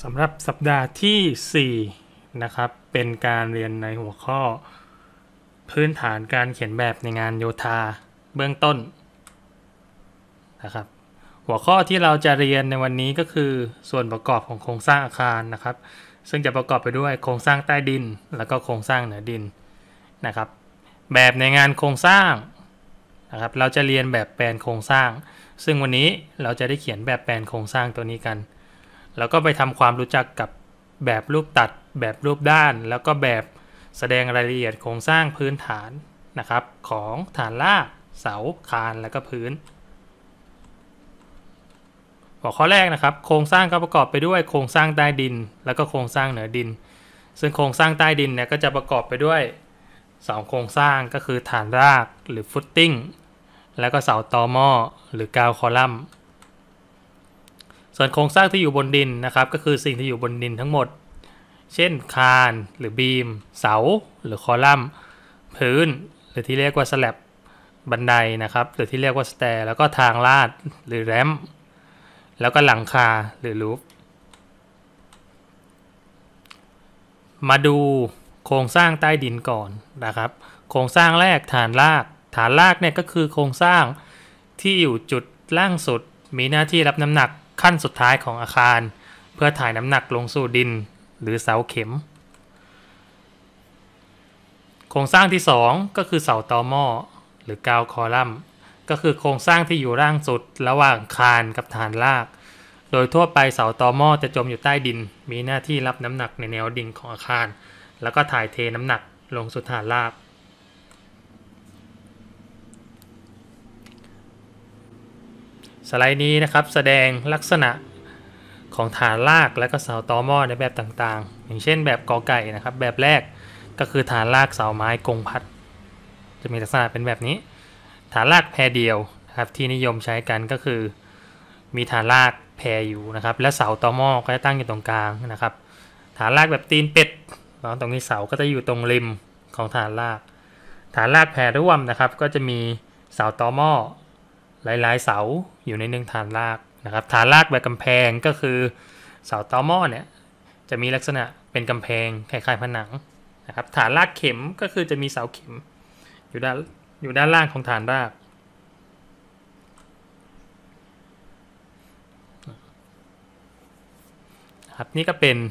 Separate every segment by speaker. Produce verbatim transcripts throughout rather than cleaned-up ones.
Speaker 1: สำหรับสัปดาห์ที่สี่นะครับเป็นการเรียนในหัวข้อพื้นฐานการเขียนแบบในงานโยธาเบื้องต้นนะครับหัวข้อที่เราจะเรียนในวันนี้ก็คือส่วนประกอบของโครงสร้างอาคารนะครับซึ่งจะประกอบไปด้วยโครงสร้างใต้ดินแล้วก็โครงสร้างเหนือดินนะครับแบบในงานโครงสร้างนะครับเราจะเรียนแบบแปลนโครงสร้างซึ่งวันนี้เราจะได้เขียนแบบแปลนโครงสร้างตัวนี้กันแล้วก็ไปทำความรู้จักกับแบบรูปตัดแบบรูปด้านแล้วก็แบบแสดงรายละเอียดโครงสร้างพื้นฐานนะครับของฐานรากเสาคานและก็พื้นหัวข้อแรกนะครับโครงสร้างก็ประกอบไปด้วยโครงสร้างใต้ดินแล้วก็โครงสร้างเหนือดินซึ่งโครงสร้างใต้ดินเนี่ยก็จะประกอบไปด้วยสองโครงสร้างก็คือฐานรากหรือฟุตติ้งแล้วก็เสาตอหม้อหรือกาวคอลัมน์ส่วนโครงสร้างที่อยู่บนดินนะครับก็คือสิ่งที่อยู่บนดินทั้งหมดเช่นคานหรือบีมเสาหรือคอลัมน์พื้นหรือที่เรียกว่าสแลบบันไดนะครับหรือที่เรียกว่าสแตร์แล้วก็ทางลาดหรือแรมป์แล้วก็หลังคาหรือรูฟมาดูโครงสร้างใต้ดินก่อนนะครับโครงสร้างแรกฐานรากฐานรากเนี่ยก็คือโครงสร้างที่อยู่จุดล่างสุดมีหน้าที่รับน้ำหนักขั้นสุดท้ายของอาคารเพื่อถ่ายน้ำหนักลงสู่ดินหรือเสาเข็มโครงสร้างที่สองก็คือเสาตอหม้อหรือกาวคอลัมน์ก็คือโครงสร้างที่อยู่ล่างสุดระหว่างคานกับฐานรากโดยทั่วไปเสาตอหม้อจะจมอยู่ใต้ดินมีหน้าที่รับน้ำหนักในแนวดิ่งของอาคารแล้วก็ถ่ายเทน้ำหนักลงสู่ฐานรากสไลด์นี้นะครับแสดงลักษณะของฐานรากและก็เสาตอหม้อในแบบต่างๆอย่างเช่นแบบกอไก่นะครับแบบแรกก็คือฐานรากเสาไม้กงพัดจะมีลักษณะเป็นแบบนี้ฐานรากแพรเดียวนะครับที่นิยมใช้กันก็คือมีฐานรากแพรอยู่นะครับและเสาตอหม้อก็จะตั้งอยู่ตรงกลางนะครับฐานรากแบบตีนเป็ดตรงนี้เสาก็จะอยู่ตรงริมของฐานรากฐานรากแพรร่วมนะครับก็จะมีเสาตอหม้อหลายๆเสาอยู่ในหนึ่งฐานรากนะครับฐานรากแบบกำแพงก็คือเสาตอหม้อเนี่ยจะมีลักษณะเป็นกำแพงคล้ายๆผนังนะครับฐานรากเข็มก็คือจะมีเสาเข็มอยู่ด้านอยู่ด้านล่างของฐานรากครับนี่ก็เป็น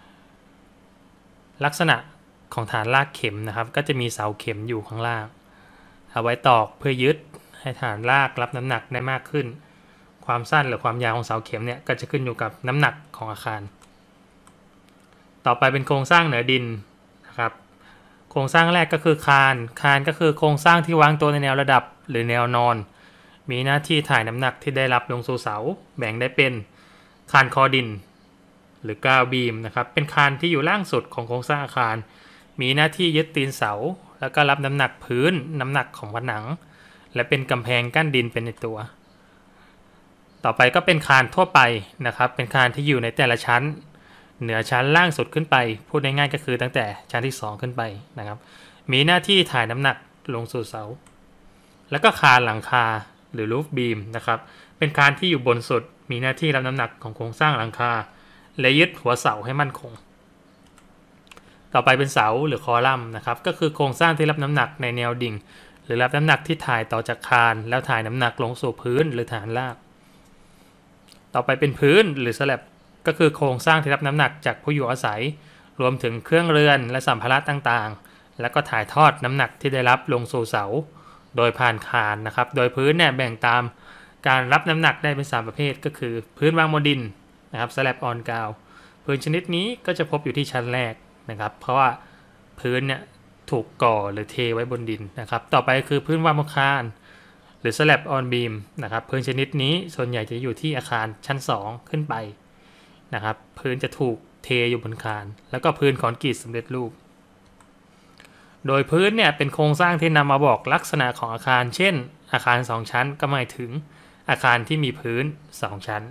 Speaker 1: ลักษณะของฐานรากเข็มนะครับก็จะมีเสาเข็มอยู่ข้างล่างเอาไว้ตอกเพื่อยึดให้ฐานรากรับน้ำหนักได้มากขึ้นความสั้นหรือความยาวของเสาเข็มเนี่ยก็จะขึ้นอยู่กับน้ำหนักของอาคารต่อไปเป็นโครงสร้างเหนือดินนะครับโครงสร้างแรกก็คือคานคานก็คือโครงสร้างที่วางตัวในแนวระดับหรือแนวนอนมีหน้าที่ถ่ายน้ำหนักที่ได้รับลงสู่เสาแบ่งได้เป็นคานคอดินหรือกราวบีมนะครับเป็นคานที่อยู่ล่างสุดของโครงสร้างอาคารมีหน้าที่ยึดตีนเสาแล้วก็รับน้ำหนักพื้นน้ำหนักของผนังและเป็นกำแพงกั้นดินเป็นในตัวต่อไปก็เป็นคานทั่วไปนะครับเป็นคานที่อยู่ในแต่ละชั้นเหนือชั้นล่างสุดขึ้นไปพูดง่ายๆก็คือตั้งแต่ชั้นที่สองขึ้นไปนะครับมีหน้าที่ถ่ายน้ำหนักลงสู่เสาแล้วก็คานหลังคาหรือรูฟบีมนะครับเป็นคานที่อยู่บนสุดมีหน้าที่รับน้ำหนักของโครงสร้างหลังคาและยึดหัวเสาให้มั่นคงต่อไปเป็นเสาหรือคอลัมน์นะครับก็คือโครงสร้างที่รับน้ำหนักในแนวดิ่งหรือรับน้ำหนักที่ถ่ายต่อจากคานแล้วถ่ายน้ำหนักลงสู่พื้นหรือฐานรากต่อไปเป็นพื้นหรือสแลบก็คือโครงสร้างที่รับน้ำหนักจากผู้อยู่อาศัยรวมถึงเครื่องเรือนและสัมภาระต่างๆแล้วก็ถ่ายทอดน้ำหนักที่ได้รับลงสู่เสาโดยผ่านคานนะครับโดยพื้นเนี่ยแบ่งตามการรับน้ำหนักได้เป็นสามประเภทก็คือพื้นวางบนดินนะครับสแลบออนกราวพื้นชนิดนี้ก็จะพบอยู่ที่ชั้นแรกนะครับเพราะว่าพื้นเนี่ยถูกก่อหรือเทไว้บนดินนะครับต่อไปคือพื้นวางบนคานหรือ slab on beam นะครับพื้นชนิดนี้ส่วนใหญ่จะอยู่ที่อาคารชั้นสองขึ้นไปนะครับพื้นจะถูกเทอยู่บนคานแล้วก็พื้นคอนกรีตสำเร็จรูปโดยพื้นเนี่ยเป็นโครงสร้างที่นำมาบอกลักษณะของอาคารเช่นอาคารสองชั้นก็หมายถึงอาคารที่มีพื้นสองชั้น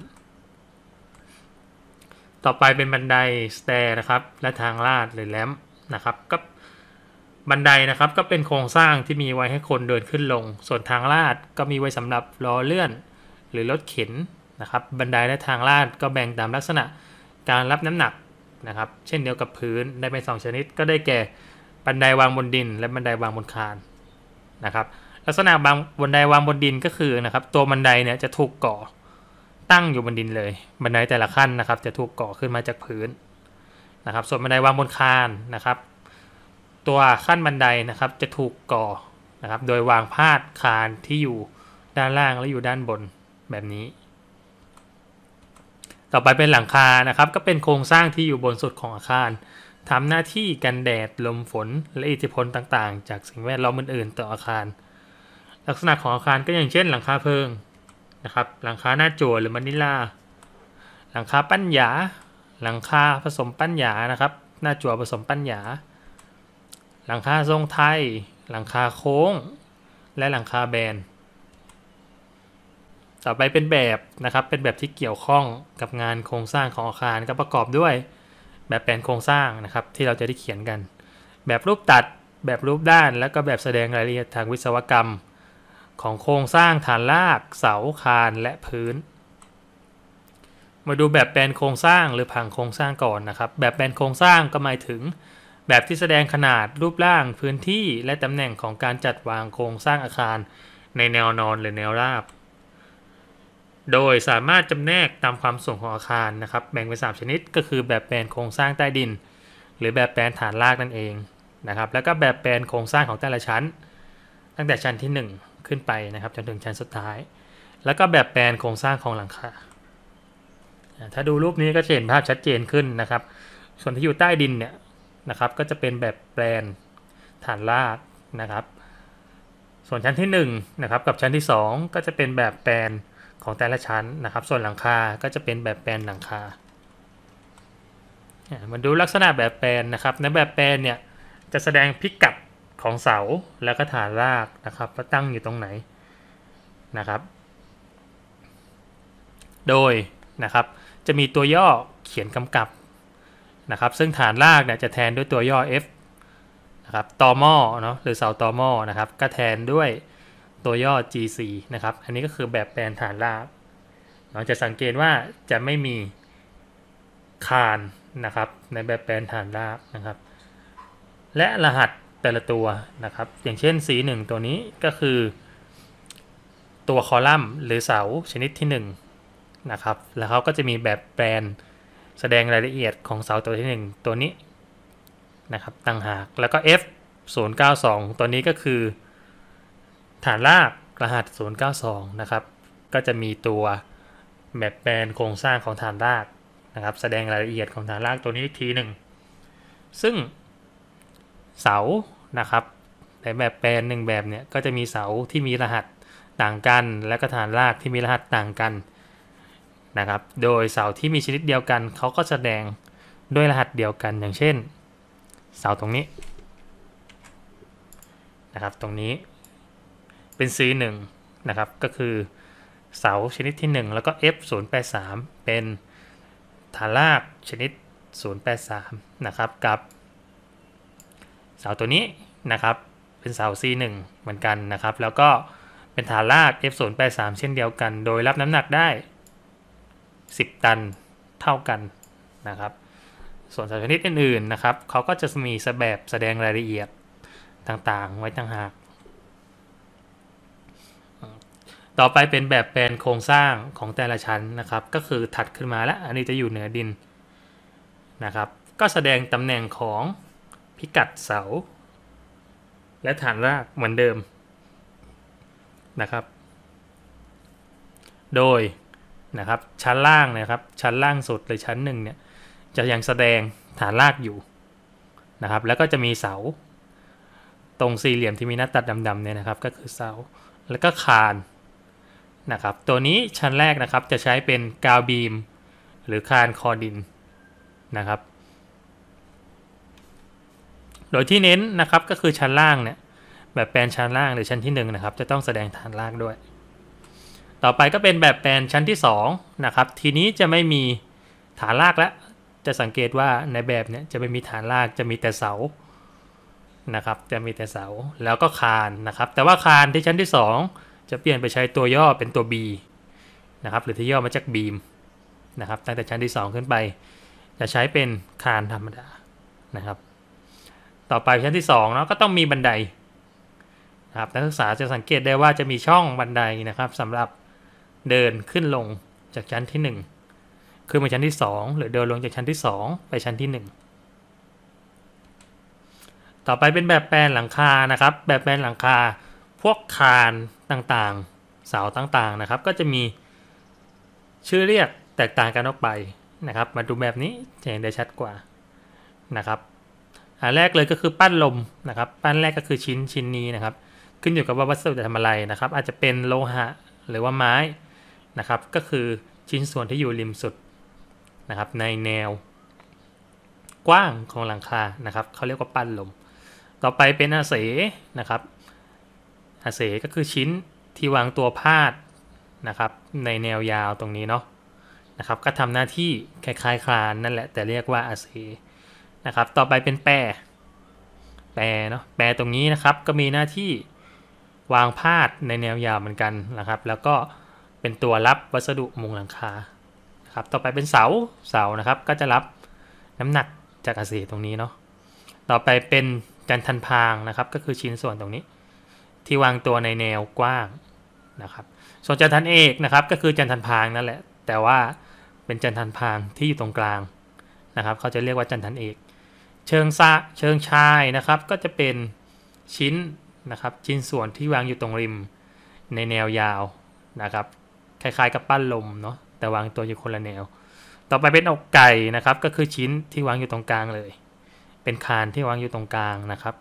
Speaker 1: ต่อไปเป็นบันไดสแตร์นะครับและทางลาดหรือแรมป์นะครับก็บันไดนะครับก็เป็นโครงสร้างที่มีไว้ให้คนเดินขึ้นลงส่วนทางลาดก็มีไว้สำหรับล้อเลื่อนหรือรถเข็นนะครับบันไดและทางลาดก็แบ่งตามลักษณะการรับน้ำหนักนะครับเช่นเดียวกับพื้นได้เป็นสองชนิดก็ได้แก่บันไดวางบนดินและบันไดวางบนคานนะครับลักษณะบางบันไดวางบนดินก็คือนะครับตัวบันไดเนี่ยจะถูกก่อตั้งอยู่บนดินเลยบันไดแต่ละขั้นนะครับจะถูกก่อขึ้นมาจากพื้นนะครับส่วนบันไดวางบนคานนะครับตัวขั้นบันไดนะครับจะถูกก่อนะครับโดยวางพาดคานที่อยู่ด้านล่างและอยู่ด้านบนแบบนี้ต่อไปเป็นหลังคานะครับก็เป็นโครงสร้างที่อยู่บนสุดของอาคารทำหน้าที่กันแดดลมฝนและอิทธิพลต่างๆจากสิ่งแวดล้อมอื่นๆต่ออาคารลักษณะของอาคารก็อย่างเช่นหลังคาเพิงนะครับหลังคาหน้าจั่วหรือมะนิลาหลังคาปั้นหยาหลังคาผสมปั้นหยานะครับหน้าจั่วผสมปั้นหยาหลังคาทรงไทยหลังคาโค้งและหลังคาแบนต่อไปเป็นแบบนะครับเป็นแบบที่เกี่ยวข้องกับงานโครงสร้างของอาคารก็ประกอบด้วยแบบแผนโครงสร้างนะครับที่เราจะได้เขียนกันแบบรูปตัดแบบรูปด้านและก็แบบแสดงรายละเอียดทางวิศวกรรมของโครงสร้างฐานรากเสาคานและพื้นมาดูแบบแปลนโครงสร้างหรือผังโครงสร้างก่อนนะครับแบบแปลนโครงสร้างก็หมายถึงแบบที่แสดงขนาดรูปร่างพื้นที่และตำแหน่งของการจัดวางโครงสร้างอาคารในแนวนอนหรือแนวราบโดยสามารถจำแนกตามความสูงของอาคารนะครับแบ่งเป็นสามชนิดก็คือแบบแปลนโครงสร้างใต้ดินหรือแบบแปลนฐานรากนั่นเองนะครับแล้วก็แบบแปลนโครงสร้างของแต่ละชั้นตั้งแต่ชั้นที่หนึ่งขึ้นไปนะครับจนถึงชั้นสุดท้ายแล้วก็แบบแปลนโครงสร้างของหลังคาถ้าดูรูปนี้ก็จะเห็นภาพชัดเจนขึ้นนะครับส่วนที่อยู่ใต้ดินเนี่ยนะครับก็จะเป็นแบบแปลนฐานรากนะครับส่วนชั้นที่หนึ่งนะครับกับชั้นที่สองก็จะเป็นแบบแปลนของแต่ละชั้นนะครับส่วนหลังคาก็จะเป็นแบบแปลนหลังคามาดูลักษณะแบบแปลนนะครับในแบบแปลนเนี่ยจะแสดงพิกัดของเสาแล้วก็ฐานรากนะครับว่าตั้งอยู่ตรงไหนนะครับโดยนะครับจะมีตัวย่อเขียนกำกับนะครับซึ่งฐานรากเนี่ยจะแทนด้วยตัวย่อ F นะครับตอหม้อเนาะหรือเสาตอหม้อนะครับก็แทนด้วยตัวย่อ จี ซี นะครับอันนี้ก็คือแบบแปลนฐานรากเราจะสังเกตว่าจะไม่มีคานนะครับในแบบแปลนฐานรากนะครับและรหัสแต่ละตัวนะครับอย่างเช่น สี หนึ่ง ตัวนี้ก็คือตัวคอลัมน์หรือเสาชนิดที่หนึ่งนะครับแล้วเขาก็จะมีแบบแปลนแสดงรายละเอียดของเสาตัวที่หนึ่งตัวนี้นะครับต่างหากแล้วก็ เอฟ ศูนย์ เก้า สอง ตัวนี้ก็คือฐานรากรหัสศูนย์ เก้า สองนะครับก็จะมีตัวแบบแปลนโครงสร้างของฐานรากนะครับแสดงรายละเอียดของฐานรากตัวนี้อีกทีหนึ่งซึ่งเสานะครับในแบบแปลนหนึ่งแบบเนี่ยก็จะมีเสาที่มีรหัสต่างกันและก็ฐานรากที่มีรหัสต่างกันนะครับโดยเสาที่มีชนิดเดียวกันเขาก็แสดงด้วยรหัสเดียวกันอย่างเช่นเสาตรงนี้นะครับตรงนี้เป็น ซี หนึ่ง นะครับก็คือเสาชนิดที่หนึ่งแล้วก็ เอฟ ศูนย์ แปด สาม เป็นฐานรากชนิดศูนย์ แปด สามนะครับกับเสาตัวนี้นะครับเป็นเสา ซี หนึ่ง เหมือนกันนะครับแล้วก็เป็นฐานราก เอฟ ศูนย์ แปด สาม เช่นเดียวกันโดยรับน้ำหนักได้สิบตันเท่ากันนะครับส่วนเสาชนิดอื่นๆนะครับเขาก็จะมีแบบแสดงรายละเอียดต่างๆไว้ต่างหากต่อไปเป็นแบบแปลนโครงสร้างของแต่ละชั้นนะครับก็คือถัดขึ้นมาแล้วอันนี้จะอยู่เหนือดินนะครับก็แสดงตำแหน่งของพิกัดเสาและฐานรากเหมือนเดิมนะครับโดยนะครับชั้นล่างนะครับชั้นล่างสุดหรือชั้นหนึ่งเนี่ยจะยังแสดงฐานรากอยู่นะครับแล้วก็จะมีเสาตรงสี่เหลี่ยมที่มีหน้าตัดดำๆเนี่ยนะครับก็คือเสาแล้วก็คานนะครับตัวนี้ชั้นแรกนะครับจะใช้เป็นกาวบีมหรือคานคอดินนะครับโดยที่เน้นนะครับก็คือชั้นล่างเนี่ยแบบแปลนชั้นล่างหรือชั้นที่หนึ่งนะครับจะต้องแสดงฐานรากด้วยต่อไปก็เป็นแบบแปลนชั้นที่สองนะครับทีนี้จะไม่มีฐานรากแล้วจะสังเกตว่าในแบบเนี้ยจะไม่มีฐานรากจะมีแต่เสานะครับจะมีแต่เสาแล้วก็คานนะครับแต่ว่าคานที่ชั้นที่สองจะเปลี่ยนไปใช้ตัวย่อเป็นตัว B นะครับหรือที่ย่อมาจากบีมนะครับตั้งแต่ชั้นที่สองขึ้นไปจะใช้เป็นคานธรรมดานะครับต่อไปชั้นที่สองเนาะก็ต้องมีบันไดนะครับนักศึกษาจะสังเกตได้ว่าจะมีช่องบันไดนะครับสำหรับเดินขึ้นลงจากชั้นที่หนึ่งขึ้นมาชั้นที่สองหรือเดินลงจากชั้นที่สองไปชั้นที่หนึ่งต่อไปเป็นแบบแปลนหลังคานะครับแบบแปลนหลังคาพวกคานต่างๆเสาต่างๆนะครับก็จะมีชื่อเรียกแตกต่างกันออกไปนะครับมาดูแบบนี้จะเห็นได้ชัดกว่านะครับอันแรกเลยก็คือปั้นลมนะครับปั้นแรกก็คือชิ้นชิ้นนี้นะครับขึ้นอยู่กับว่าวัสดุจะทำอะไรนะครับอาจจะเป็นโลหะหรือว่าไม้นะครับก็คือชิ้นส่วนที่อยู่ริมสุดนะครับในแนวกว้างของหลังคานะครับเขาเรียกว่าปั้นลมต่อไปเป็นอาเสนะครับอาเสก็คือชิ้นที่วางตัวพาดนะครับในแนวยาวตรงนี้เนาะนะครับก็ทำหน้าที่คล้ายๆคลานนั่นแหละแต่เรียกว่าอาเสนะครับต่อไปเป็นแปรแปรเนาะแปรตรงนี้นะครับก็มีหน้าที่วางพาดในแนวยาวเหมือนกันนะครับแล้วก็เป็นตัวรับวัสดุมุงหลังคาครับต่อไปเป็นเสาเสานะครับก็จะรับน้ำหนักจากอาเสตรงนี้เนาะต่อไปเป็นจันทันพางนะครับก็คือชิ้นส่วนตรงนี้ที่วางตัวในแนวกว้างนะครับส่วนจันทันเอกนะครับก็คือจันทันพางนั่นแหละแต่ว่าเป็นจันทันพางที่อยู่ตรงกลางนะครับเขาจะเรียกว่าจันทันเอกเชิงซะเชิงชายนะครับก็จะเป็นชิ้นนะครับชิ้นส่วนที่วางอยู่ตรงริมในแนวยาวนะครับคล้ายๆกับปั้นลมเนาะแต่วางตัวอยู่คนละแนวต่อไปเป็นอกไก่นะครับก็คือชิ้นที่วางอยู่ตรงกลางเลยเป็นคานที่วางอยู่ตรงกลางนะครับ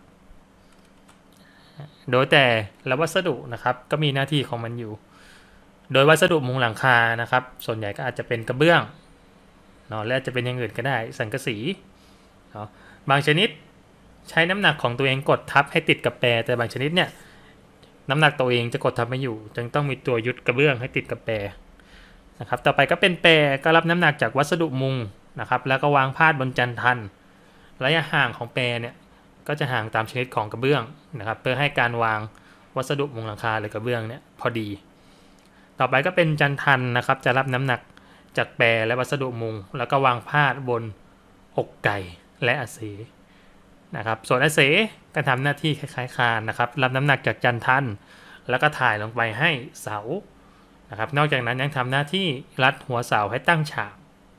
Speaker 1: โดยแต่ละวัสดุนะครับก็มีหน้าที่ของมันอยู่โดยวัสดุมุงหลังคานะครับส่วนใหญ่ก็อาจจะเป็นกระเบื้องเนาะและจะเป็นอย่างอื่นก็ได้สังกะสีเนาะบางชนิดใช้น้ำหนักของตัวเองกดทับให้ติดกับแปรแต่บางชนิดเนี่ยน้ำหนักตัวเองจะกดทับไม่อยู่จึงต้องมีตัวยึดกระเบื้องให้ติดกับแปรนะครับต่อไปก็เป็นแปรก็รับน้ำหนักจากวัสดุมุงนะครับแล้วก็วางพาดบนจันทันระยะห่างของแปรเนี่ยก็จะห่างตามชนิดของกระเบื้องนะครับเพื่อให้การวางวัสดุมุงหลังคาหรือกระเบื้องเนี่ยพอดีต่อไปก็เป็นจันทันนะครับจะรับน้ำหนักจากแปรและวัสดุมุงแล้วก็วางพาดบนอกไก่และอาเสนะครับส่วนอาเสก็ทำหน้าที่คล้ายๆคานนะครับรับน้ำหนักจากจันทันแล้วก็ถ่ายลงไปให้เสานะครับนอกจากนั้นยังทำหน้าที่รัดหัวเสาให้ตั้งฉาก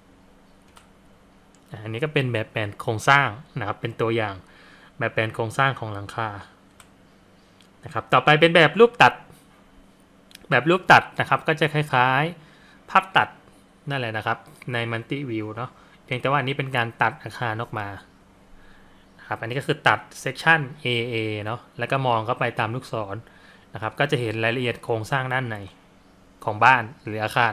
Speaker 1: อันนี้ก็เป็นแบบแผนโครงสร้างนะครับเป็นตัวอย่างแบบแผนโครงสร้างของหลังคานะครับต่อไปเป็นแบบรูปตัดแบบรูปตัดนะครับก็จะคล้ายๆภาพตัดนั่นแหละนะครับในมัลติวิวเนาะเพียงแต่ว่าอันนี้เป็นการตัดอาคารออกมาครับอันนี้ก็คือตัดเซกชัน เอ เอ เนาะแล้วก็มองเข้าไปตามลูกศรนะครับก็จะเห็นรายละเอียดโครงสร้างด้านในของบ้านหรืออาคาร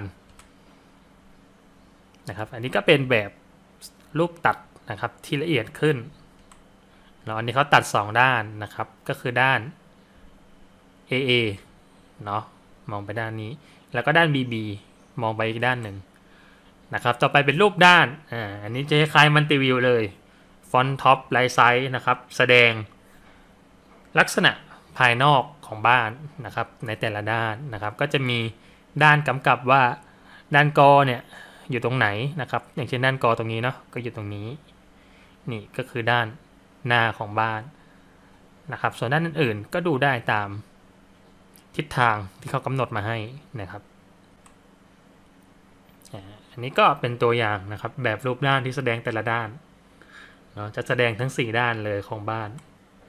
Speaker 1: นะครับอันนี้ก็เป็นแบบรูปตัดนะครับที่ละเอียดขึ้นเนาะอันนี้เขาตัดสองด้านนะครับก็คือด้าน เอ เอ เนาะมองไปด้านนี้แล้วก็ด้าน บี บี มองไปอีกด้านหนึ่งนะครับต่อไปเป็นรูปด้านอ่าอันนี้จะคล้ายมัลติวิวเลยฟอนต์ท็อปไลท์ไซส์นะครับแสดงลักษณะภายนอกของบ้านนะครับในแต่ละด้านนะครับก็จะมีด้านกำกับว่าด้านกอเนี่ยอยู่ตรงไหนนะครับอย่างเช่นด้านกอตรงนี้เนาะก็อยู่ตรงนี้นี่ก็คือด้านหน้าของบ้านนะครับส่วนด้านอื่นๆก็ดูได้ตามทิศทางที่เขากำหนดมาให้นะครับอันนี้ก็เป็นตัวอย่างนะครับแบบรูปด้านที่แสดงแต่ละด้านเนาะจะแสดงทั้งสี่ด้านเลยของบ้าน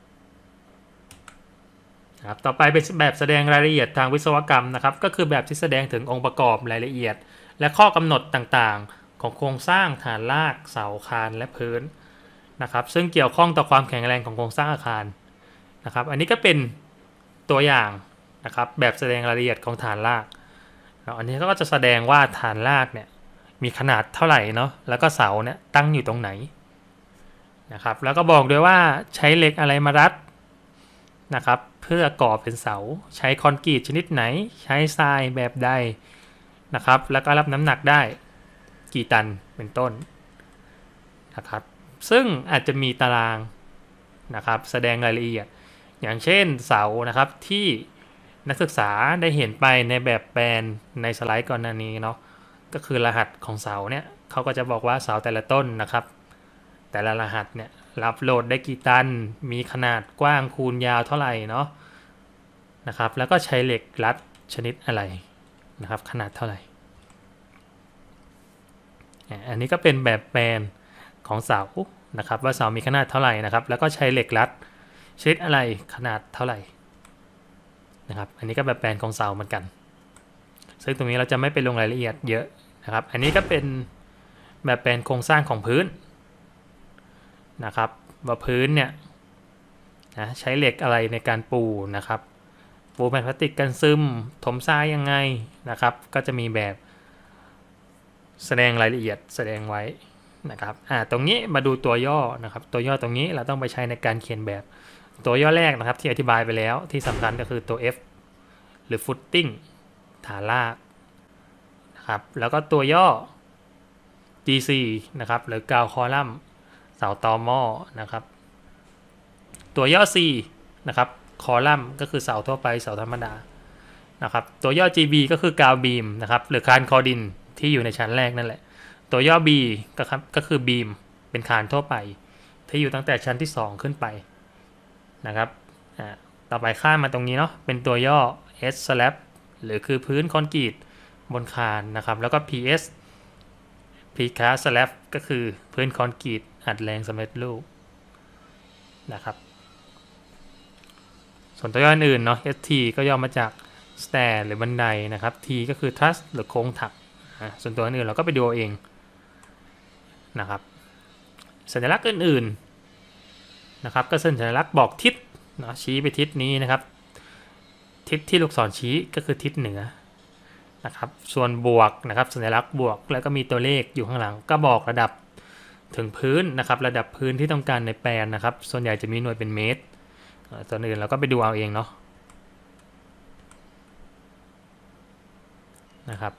Speaker 1: ครับต่อไปเป็นแบบแสดงรายละเอียดทางวิศวกรรมนะครับก็คือแบบที่แสดงถึงองค์ประกอบรายละเอียดและข้อกำหนดต่างๆของโครงสร้างฐานรากเสาคานและพื้นนะครับซึ่งเกี่ยวข้องต่อความแข็งแรงของโครงสร้างอาคารนะครับอันนี้ก็เป็นตัวอย่างนะครับแบบแสดงรายละเอียดของฐานรากอันนี้ก็จะแสดงว่าฐานรากเนี่ยมีขนาดเท่าไหร่เนาะแล้วก็เสาเนี่ยตั้งอยู่ตรงไหนนะครับแล้วก็บอกด้วยว่าใช้เหล็กอะไรมารัดนะครับเพื่อก่อเป็นเสาใช้คอนกรีตชนิดไหนใช้ทรายแบบใดนะครับแล้วก็รับน้ำหนักได้กี่ตันเป็นต้นนะครับซึ่งอาจจะมีตารางนะครับแสดงรายละเอียดอย่างเช่นเสานะครับที่นักศึกษาได้เห็นไปในแบบแปลนในสไลด์ก่อนหน้านี้เนาะก็คือรหัสของเสาเนี่ยเขาก็จะบอกว่าเสาแต่ละต้นนะครับแต่ละรหัสเนี่ยรับโหลดได้กี่ตันมีขนาดกว้างคูณยาวเท่าไหร่เนาะนะครับแล้วก็ใช้เหล็กรัดชนิดอะไรนะครับขนาดเท่าไหร่อันนี้ก็เป็นแบบแปลนของเสานะครับว่าเสามีขนาดเท่าไหร่นะครับแล้วก็ใช้เหล็กรัดชนิดอะไรขนาดเท่าไหร่นะครับอันนี้ก็แบบแปลนของเสาเหมือนกันซึ่งตรงนี้เราจะไม่ไปลงรายละเอียดเยอะนะครับอันนี้ก็เป็นแบบแปลนโครงสร้างของพื้นนะครับว่าพื้นเนี่ยนะใช้เหล็กอะไรในการปูนะครับปูแผ่นพลาสติกกันซึมถมทรายยังไงนะครับก็จะมีแบบแสดงรายละเอียดแสดงไว้นะครับอ่าตรงนี้มาดูตัวย่อนะครับตัวย่อตรงนี้เราต้องไปใช้ในการเขียนแบบตัวย่อแรกนะครับที่อธิบายไปแล้วที่สำคัญก็คือตัว F หรือ footing ฐานรากนะครับแล้วก็ตัวย่อ จี ซี นะครับหรือกราวคอลัมน์เสาตอหม้อนะครับตัวย่อ C นะครับคอลัมน์ก็คือเสาทั่วไปเสาธรรมดานะครับตัวย่อ จี บี ก็คือกราวบีมนะครับหรือคานคอดินที่อยู่ในชั้นแรกนั่นแหละตัวย่อ B ก็ครับก็คือบีมเป็นคานทั่วไปที่อยู่ตั้งแต่ชั้นที่สองขึ้นไปนะครับอ่าต่อไปข้ามมาตรงนี้เนาะเป็นตัวย่อ S slab หรือคือพื้นคอนกรีตบนคานนะครับแล้วก็ พี เอส precast slab ก็คือพื้นคอนกรีตอัดแรงสำเร็จรูปนะครับส่วนตัวย่ออื่นเนาะ เอส ที ก็ย่อมาจาก stair หรือบันไดนะครับ T ก็คือ truss หรือโค้งถักส่วนตัวอื่นเราก็ไปดูเองนะครับสัญลักษณ์อื่นๆนะครับก็สัญลักษณ์บอกทิศนะชี้ไปทิศนี้นะครับทิศที่ลูกศรชี้ก็คือทิศเหนือนะครับส่วนบวกนะครับสัญลักษณ์บวกแล้วก็มีตัวเลขอยู่ข้างหลังก็บอกระดับถึงพื้นนะครับระดับพื้นที่ต้องการในแปลนนะครับส่วนใหญ่จะมีหน่วยเป็นเมตรส่วนอื่นเราก็ไปดูเอาเองเนาะนะครับ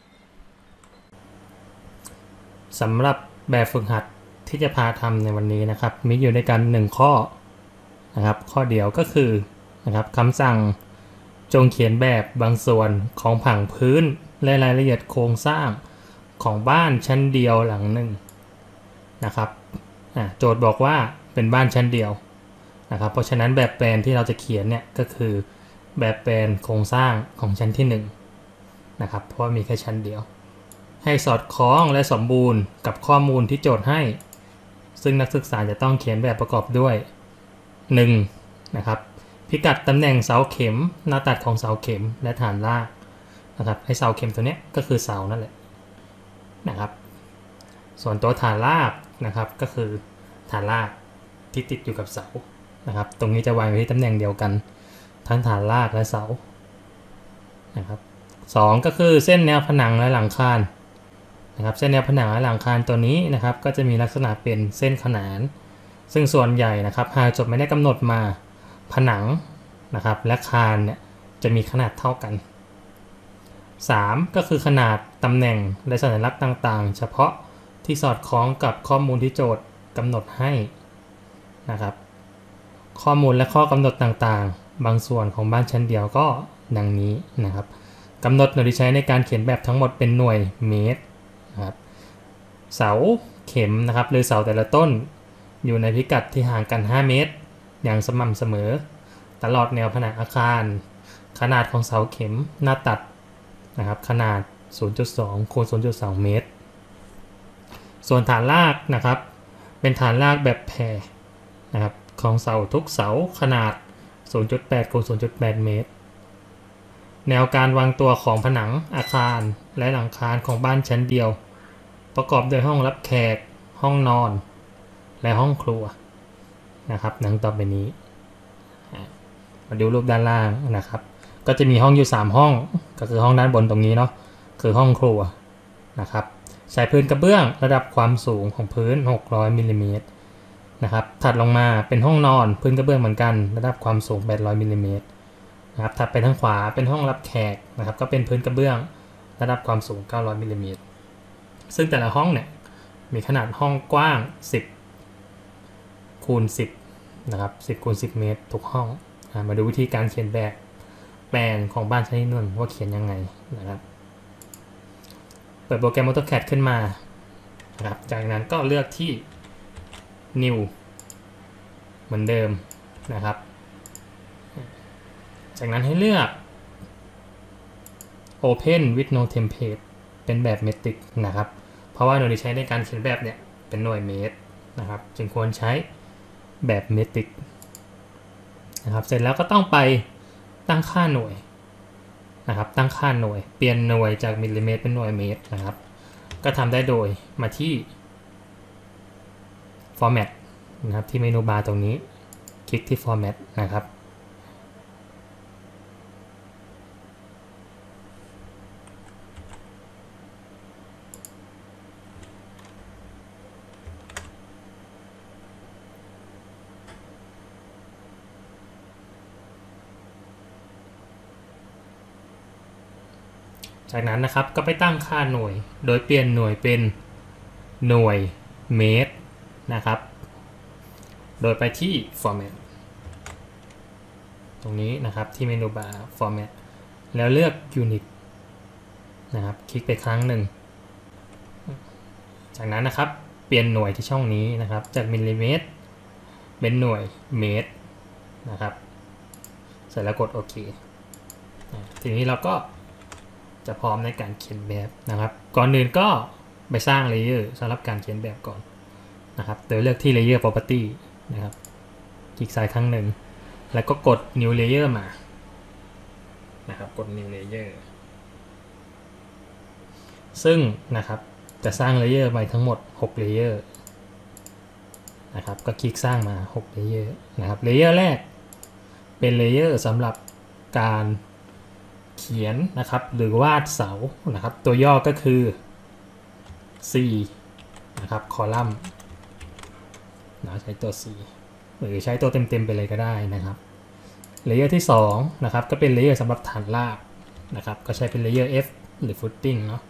Speaker 1: สำหรับแบบฝึกหัดที่จะพาทำในวันนี้นะครับมีอยู่ในกันหนึ่งข้อนะครับข้อเดียวก็คือนะครับคำสั่งจงเขียนแบบบางส่วนของผังพื้นและรายละเอียดโครงสร้างของบ้านชั้นเดียวหลังหนึ่งนะครับโจทย์บอกว่าเป็นบ้านชั้นเดียวนะครับเพราะฉะนั้นแบบแปลนที่เราจะเขียนเนี่ยก็คือแบบแปลนโครงสร้างของชั้นที่หนึ่งนะครับเพราะว่ามีแค่ชั้นเดียวให้สอดคล้องและสมบูรณ์กับข้อมูลที่โจทย์ให้ซึ่งนักศึกษาจะต้องเขียนแบบประกอบด้วยหนึ่งนะครับพิกัดตำแหน่งเสาเข็มหน้าตัดของเสาเข็มและฐานรากนะครับให้เสาเข็มตัวนี้ก็คือเสานั่นแหละนะครับส่วนตัวฐานรากนะครับก็คือฐานรากที่ติดอยู่กับเสานะครับตรงนี้จะวางไว้ที่ตำแหน่งเดียวกันทั้งฐานรากและเสานะครับสองก็คือเส้นแนวผนังและหลังคานะครับเส้นแนวผนังและหลังคาตัวนี้นะครับก็จะมีลักษณะเป็นเส้นขนานซึ่งส่วนใหญ่นะครับหากจดไม่ได้กำหนดมาผนังนะครับและคานเนี่ยจะมีขนาดเท่ากันสามก็คือขนาดตำแหน่งและสัญลักษณ์ต่างๆเฉพาะที่สอดคล้องกับข้อมูลที่โจทย์กำหนดให้นะครับข้อมูลและข้อกำหนดต่างๆบางส่วนของบ้านชั้นเดียวก็ดังนี้นะครับกำหนดหน่วยที่ใช้ในการเขียนแบบทั้งหมดเป็นหน่วยเมตรนะครับเสาเข็มนะครับหรือเสาแต่ละต้นอยู่ในพิกัดที่ห่างกันห้าเมตรอย่างสม่ำเสมอตลอดแนวผนังอาคารขนาดของเสาเข็มหน้าตัดนะครับขนาด ศูนย์จุดสอง คูณ ศูนย์จุดสอง เมตรส่วนฐานรากนะครับเป็นฐานรากแบบแผ่นะครับของเสาทุกเสาขนาด ศูนย์จุดแปด คูณ ศูนย์จุดแปด เมตรแนวการวางตัวของผนังอาคารและหลังคาของบ้านชั้นเดียวประกอบด้วยห้องรับแขกห้องนอนและห้องครัวนะครับดังต่อไปนี้มาดูรูปด้านล่างนะครับก็จะมีห้องอยู่สามห้องก็คือห้องด้านบนตรงนี้เนาะคือห้องครัวนะครับใช้พื้นกระเบื้องระดับความสูงของพื้นหกร้อยมิลลิเมตรนะครับถัดลงมาเป็นห้องนอนพื้นกระเบื้องเหมือนกันระดับความสูงแปดร้อยมิลลิเมตรนะครับถัดไปทางขวาเป็นห้องรับแขกนะครับก็เป็นพื้นกระเบื้องระดับความสูงเก้าร้อยมิลลิเมตรซึ่งแต่ละห้องเนี่ยมีขนาดห้องกว้างสิบคูณสิบนะครับสิบคูณสิบเมตรทุกห้องมาดูวิธีการเขียนแบบแปลนของบ้านชั้นที่หนึ่งว่าเขียนยังไงนะครับเปิดโปรแกรม ออโต้แคด ขึ้นมานะครับจากนั้นก็เลือกที่ new เหมือนเดิมนะครับจากนั้นให้เลือก open with no template เป็นแบบ metric นะครับเพราะว่าหน่วยที่ใช้ในการเขียนแบบเนี่ยเป็นหน่วยเมตรนะครับจึงควรใช้แบบ metric นะครับเสร็จแล้วก็ต้องไปตั้งค่าหน่วยนะครับตั้งค่าหน่วยเปลี่ยนหน่วยจากมิลลิเมตรเป็นหน่วยเมตรนะครับก็ทำได้โดยมาที่ format นะครับที่เมนูบาร์ตรงนี้คลิกที่ format นะครับจากนั้นนะครับก็ไปตั้งค่าหน่วยโดยเปลี่ยนหน่วยเป็นหน่วยเมตรนะครับโดยไปที่ format ตรงนี้นะครับที่เมนูบาร์ format แล้วเลือก unit นะครับคลิกไปครั้งหนึ่งจากนั้นนะครับเปลี่ยนหน่วยที่ช่องนี้นะครับจากมิลลิเมตรเป็นหน่วยเมตรนะครับเสร็จแล้วกดโอเคทีนี้เราก็จะพร้อมในการเขียนแบบนะครับก่อนอื่นก็ไปสร้างเลเยอร์สำหรับการเขียนแบบก่อนนะครับโดยเลือกที่ layer property นะครับคลิกซ้ายครั้งหนึ่งแล้วก็กด new layer มานะครับกด new layer ซึ่งนะครับจะสร้างเลเยอร์ไปทั้งหมดหกเลเยอร์นะครับก็คลิกสร้างมาหกเลเยอร์นะครับเลเยอร์แรกเป็นเลเยอร์สำหรับการเขียนนะครับหรือวาดเสานะครับตัวย่อก็คือ C นะครับคอลัมน์นะใช้ตัว C หรือใช้ตัวเต็มๆไปเลยก็ได้นะครับเลเยอร์ที่สองนะครับก็เป็นเลเยอร์สำหรับฐานรากนะครับก็ใช้เป็นเลเยอร์ F หรือ footing เนาะ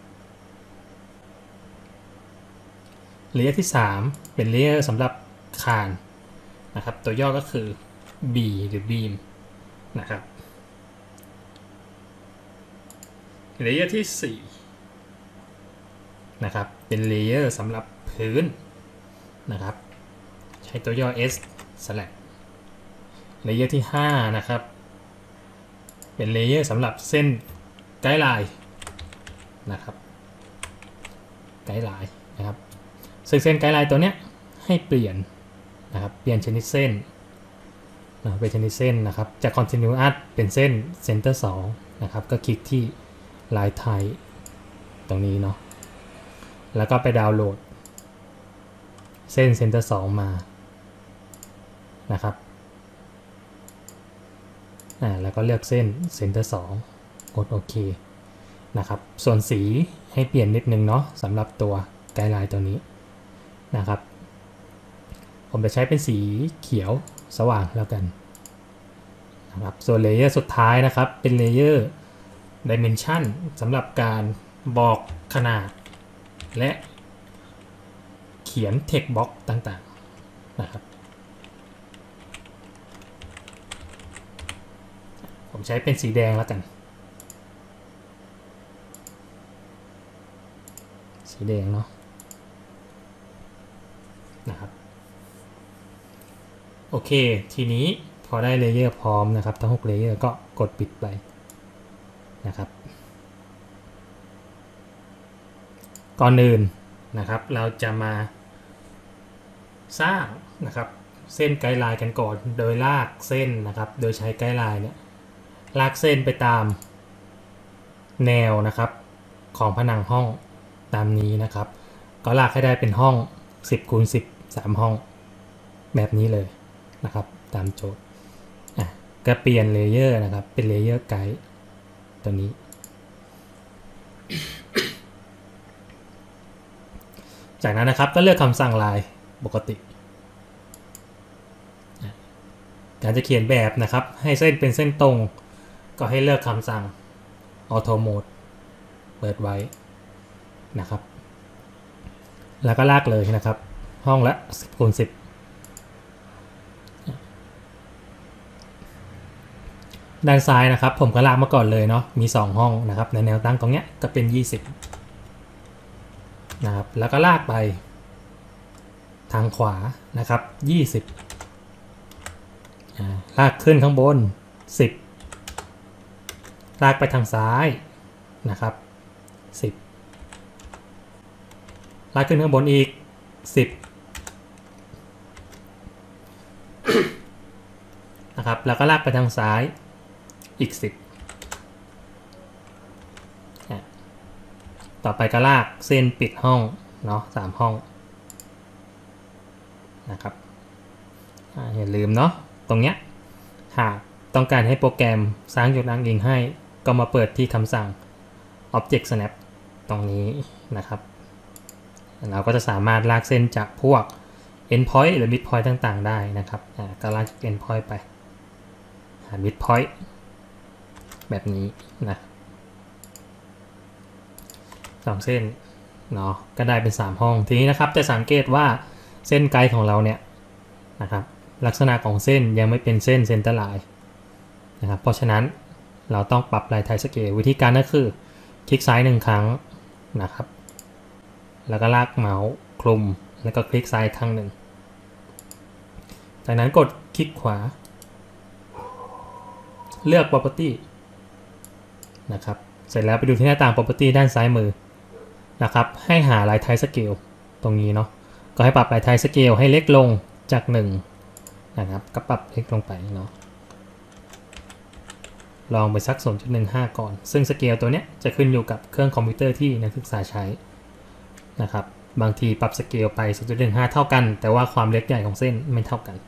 Speaker 1: เลเยอร์ที่สามเป็นเลเยอร์สำหรับคานนะครับตัวย่อก็คือ B หรือ beam นะครับเลเยอร์ที่สี่นะครับเป็นเลเยอร์สำหรับพื้นนะครับใช้ตัวย่อ S slab เลเยอร์ที่ห้านะครับเป็นเลเยอร์สำหรับเส้นไกด์ไลน์นะครับไกด์ไลน์นะครับซึ่งเส้นไกด์ไลน์ตัวเนี้ยให้เปลี่ยนนะครับเปลี่ยนชนิดเส้นเป็นชนิดเส้นนะครับจาก continuous เป็นเส้น center สองนะครับก็คลิกที่ลายไทยตรงนี้เนาะแล้วก็ไปดาวน์โหลดเส้นเซนเตอร์สองมานะครับอ่าแล้วก็เลือกเส้นเซนเตอร์สองกดโอเคนะครับส่วนสีให้เปลี่ยนนิดนึงเนาะสำหรับตัวไกด์ไลน์ตัวนี้นะครับผมจะใช้เป็นสีเขียวสว่างแล้วกันนะครับส่วนเลเยอร์สุดท้ายนะครับเป็นเลเยอร์dimension สำหรับการบอกขนาดและเขียน text box ต่างๆนะครับผมใช้เป็นสีแดงแล้วกันสีแดงเนาะนะครับโอเคทีนี้พอได้เลเยอร์พร้อมนะครับทั้งหกเลเยอร์ก็กดปิดไปนะครับก่อนอื่นนะครับเราจะมาสร้างนะครับเส้นไกด์ไลน์กันก่อนโดยลากเส้นนะครับโดยใช้ไกด์ไลน์เนี่ยลากเส้นไปตามแนวนะครับของผนังห้องตามนี้นะครับก็ลากให้ได้เป็นห้องสิบคูณสิบ สามห้องแบบนี้เลยนะครับตามโจทย์อ่ะก็เปลี่ยนเลเยอร์นะครับเป็นเลเยอร์ไกด์ตัวนี้จากนั้นนะครับก็เลือกคำสั่งลายปกติการจะเขียนแบบนะครับให้เส้นเป็นเส้นตรงก็ให้เลือกคำสั่ง Auto Mode เปิดไว้นะครับแล้วก็ลากเลยนะครับห้องละสิบคูณสิบด้านซ้ายนะครับผมก็ลากมาก่อนเลยเนาะมีสองห้องนะครับในแนวตั้งตรงเนี้ยก็เป็นยี่สิบนะครับแล้วก็ลากไปทางขวานะครับยี่สิบลากขึ้นข้างบนสิบลากไปทางซ้ายนะครับสิบลากขึ้นข้างบนอีกสิบนะครับแล้วก็ลากไปทางซ้ายอีกสิบต่อไปก็ลากเส้นปิดห้องเนาะสามห้องนะครับอย่าลืมเนาะตรงเนี้ยหากต้องการให้โปรแกรมสร้างจุดอ้างอิงให้ก็มาเปิดที่คำสั่ง Object Snap ตรงนี้นะครับเราก็จะสามารถลากเส้นจากพวก Endpoint หรือ Midpoint ต่างๆได้นะครับก็ลากจาก Endpoint ไปหา Midpoint แบบนี้นะสองเส้นเนาะก็ได้เป็นสามห้องทีนี้นะครับจะสังเกตว่าเส้นไกด์ของเราเนี่ยนะครับลักษณะของเส้นยังไม่เป็นเส้นเซนเตอร์ไลน์นะครับเพราะฉะนั้นเราต้องปรับลายไทสเกลวิธีการก็คือคลิกซ้ายหนึ่งครั้งนะครับแล้วก็ลากเมาส์คลุมแล้วก็คลิกซ้ายครั้งหนึ่งจากนั้นกดคลิกขวาเลือก property นะครับเสร็จแล้วไปดูที่หน้าต่าง property ด้านซ้ายมือนะครับให้หาลายไทสเกลตรงนี้เนาะก็ให้ปรับลายไทสเกลให้เล็กลงจากหนึ่งนะครับก็ปรับเล็กลงไปเนาะลองไปสัก ศูนย์จุดหนึ่งห้า ก่อนซึ่งสเกลตัวเนี้ยจะขึ้นอยู่กับเครื่องคอมพิวเตอร์ที่นักศึกษาใช้นะครับบางทีปรับสเกลไป ศูนย์จุดหนึ่งห้า เท่ากันแต่ว่าความเล็กใหญ่ของเส้นไม่เท่ากัน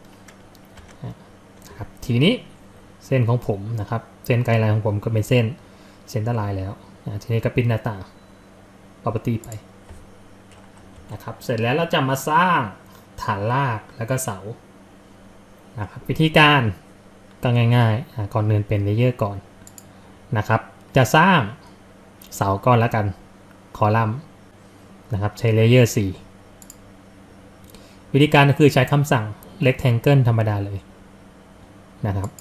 Speaker 1: นะครับทีนี้เส้นของผมนะครับเส้นไกด์ไลน์ของผมก็เป็นเส้นเซนเตอร์ไลน์แล้วทีนี้ก็ปิดหน้าต่าง property ไปนะครับเสร็จแล้วเราจะมาสร้างฐานรากแล้วก็เสานะครับวิธีการก็ง่ายๆก่อนอื่นเป็นเลเยอร์ก่อนนะครับจะสร้างเสาก่อนแล้วกันคอลัมน์นะครับใช้เลเยอร์สี่วิธีการก็คือใช้คำสั่ง rectangle ธรรมดาเลยนะครับ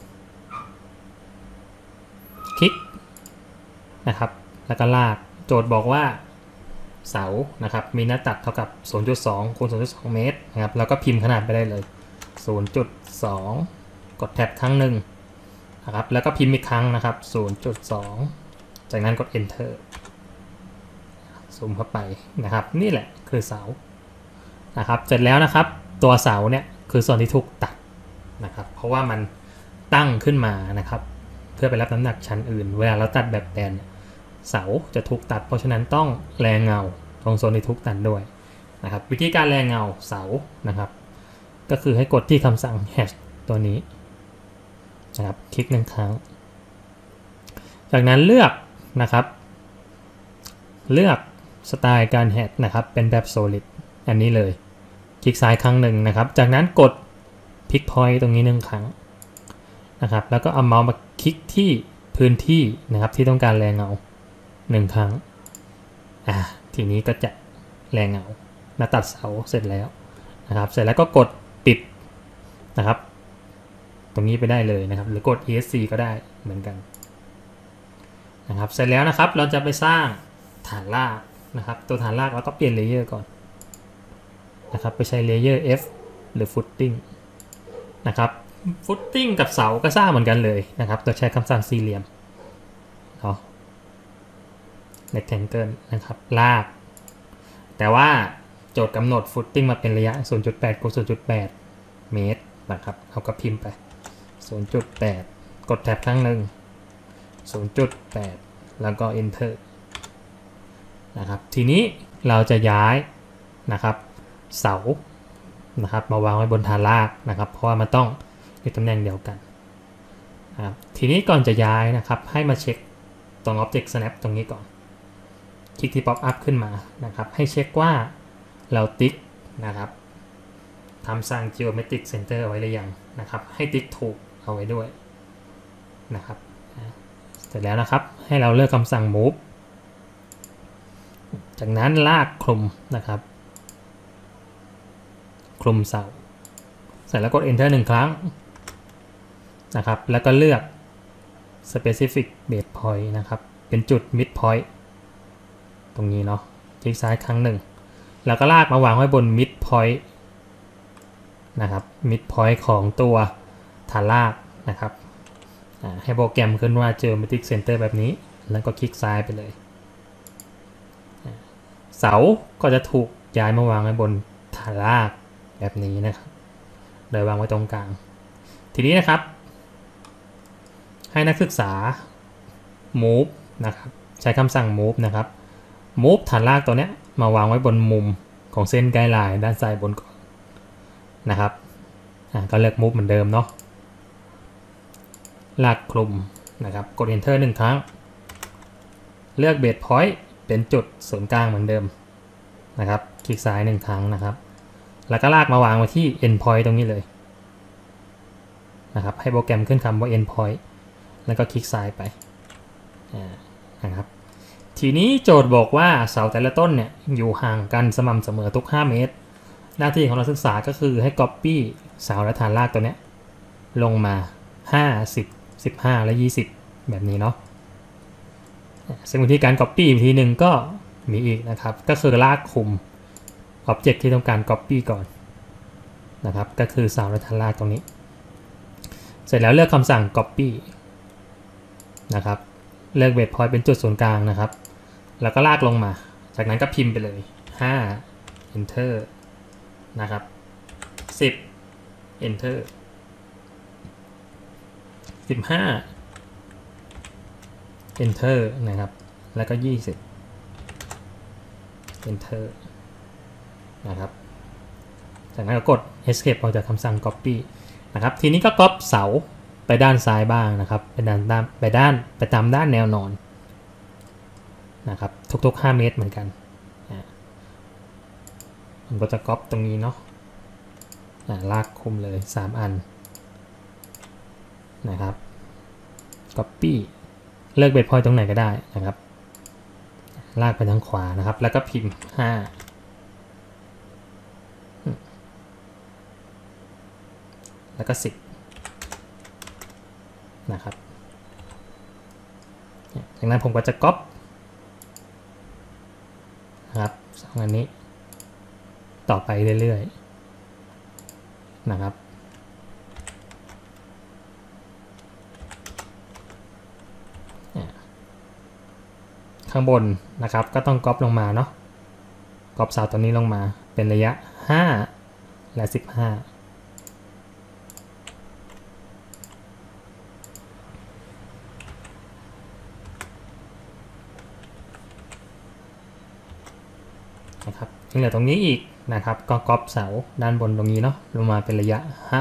Speaker 1: คลิกนะครับแล้วก็ลากโจทย์บอกว่าเสานะครับมีหน้าตัดเท่ากับ ศูนย์จุดสอง คูณ ศูนย์จุดสอง เมตรนะครับแล้วก็พิมพ์ขนาดไปได้เลย ศูนย์จุดสอง กดแท็บครั้งหนึ่งนะครับแล้วก็พิมพ์อีกครั้งนะครับ ศูนย์จุดสอง จากนั้นกด enter ซูมเข้าไปนะครับนี่แหละคือเสานะครับเสร็จแล้วนะครับตัวเสาเนี่ยคือส่วนที่ถูกตัดนะครับเพราะว่ามันตั้งขึ้นมานะครับเพื่อไปรับน้ำหนักชั้นอื่นเวลาเราตัดแบบแบนเสาจะถูกตัดเพราะฉะนั้นต้องแรงเงาตรงโซนที่ถูกตัดด้วยนะครับวิธีการแรงเงาเสานะครับก็คือให้กดที่คำสั่ง hash ตัวนี้นะครับคลิกหนึ่งครั้งจากนั้นเลือกนะครับเลือกสไตล์การ hash นะครับเป็นแบบ solid อันนี้เลยคลิกซ้ายครั้งหนึ่งนะครับจากนั้นกด pick point ตรงนี้หนึ่งครั้งนะครับแล้วก็เอาเมาส์มาคลิกที่พื้นที่นะครับที่ต้องการแรงเงาหนึ่งครั้งอ่าทีนี้ก็จะแรงเงาและตัดเสาเสร็จแล้วนะครับเสร็จแล้วก็กดปิดนะครับตรงนี้ไปได้เลยนะครับหรือกด อี เอส ซี ก็ได้เหมือนกันนะครับเสร็จแล้วนะครับเราจะไปสร้างฐานรากนะครับตัวฐานรากเราก็เปลี่ยนเลเยอร์ก่อนนะครับไปใช้เลเยอร์ F หรือ footing นะครับ footing กับเสาก็สร้างเหมือนกันเลยนะครับโดยใช้คำสั่งสี่เหลี่ยมเนาะ rectangle นะครับลากแต่ว่าโจทย์กำหนด footing มาเป็นระยะ ศูนย์จุดแปด คูณ ศูนย์จุดแปด เมตรนะครับเอาก็พิมพ์ไป ศูนย์จุดแปด กดแท็บครั้งหนึ่ง ศูนย์จุดแปด แล้วก็ enter นะครับทีนี้เราจะย้ายนะครับเสานะครับมาวางไว้บนฐานรากนะครับเพราะว่ามันต้องอยู่ตำแหน่งเดียวกันนะครับทีนี้ก่อนจะย้ายนะครับให้มาเช็คตรง Object Snap ตรงนี้ก่อนคลิกที่ Pop up ขึ้นมานะครับให้เช็คว่าเราติ๊กนะครับทำสร้าง Geometric Center เอาไว้หรือยังนะครับให้ติ๊กถูกเอาไว้ด้วยนะครับเสร็จแล้วนะครับให้เราเลือกคำสั่ง Move จากนั้นลากคลุมนะครับคลุมเสาเสร็จแล้วกด enter หนึ่งครั้งนะครับแล้วก็เลือก specific base point นะครับเป็นจุด mid point ตรงนี้เนาะคลิกซ้ายครั้งหนึ่งแล้วก็ลากมาวางไว้บน mid point นะครับ mid point ของตัวฐานลากนะครับให้โปรแกรมขึ้นว่า Geometric Center แบบนี้แล้วก็คลิกซ้ายไปเลยเสาก็จะถูกย้ายมาวางไว้บนฐานลากแบบนี้นะครับโดยวางไว้ตรงกลางทีนี้นะครับให้นักศึกษา move นะครับใช้คำสั่ง move นะครับ move ฐานลากตัวเนี้ยมาวางไว้บนมุมของเส้นไกด์ไลน์ด้านซ้ายบนก่อนนะครับก็เลือก move เหมือนเดิมเนาะลากคลุมนะครับกด enter หนึ่งครั้งเลือก base point เป็นจุดศูนย์กลางเหมือนเดิมนะครับคลิกซ้ายหนึ่งครั้งนะครับแล้วก็ลากมาวางไว้ที่ end point ตรงนี้เลยนะครับให้โปรแกรมขึ้นคำว่า end point แล้วก็คลิกซ้ายไปนะครับทีนี้โจทย์บอกว่าเสาแต่ละต้นเนี่ยอยู่ห่างกันสม่ำเสมอทุกห้าเมตรหน้าที่ของนักศึกษาก็คือให้ copy เสาและฐานรากตัวเนี้ยลงมาห้า สิบ สิบห้าและยี่สิบแบบนี้เนาะซึ่งวิธีการ copy วิธีหนึ่งก็มีอีกนะครับก็คือลากคุม object ที่ต้องการ copy ก่อนนะครับก็คือเสาและฐานรากตรงนี้เสร็จแล้วเลือกคำสั่ง copy นะครับเลือก base point เป็นจุดศูนย์กลางนะครับแล้วก็ลากลงมาจากนั้นก็พิมพ์ไปเลยห้า enter นะครับสิบ enter สิบห้า enter นะครับแล้วก็ยี่สิบ enter นะครับจากนั้นก็กด escape ออกจากคำสั่ง copy นะครับทีนี้ก็ copy เสาไปด้านซ้ายบ้างนะครับไปด้านด้านไปด้านไปตามด้านแนวนอนนะครับทุกๆห้าเมตรเหมือนกันผมก็จะก๊อปตรงนี้เนาะลากคุมเลยสามอันนะครับ copy เลือกเบสพอยต์ตรงไหนก็ได้นะครับลากไปทางขวานะครับแล้วก็พิมพ์ห้าแล้วก็สิบนะครับจากนั้นผมก็จะก๊อปนะครับสองอันนี้ต่อไปเรื่อยๆนะครับข้างบนนะครับก็ต้องก๊อปลงมาเนาะก๊อปเสาตัวนี้ลงมาเป็นระยะห้าและสิบห้านะครับยังเหลือตรงนี้อีกนะครับก็ก๊อปเสาด้านบนตรงนี้เนาะลงมาเป็นระยะห้า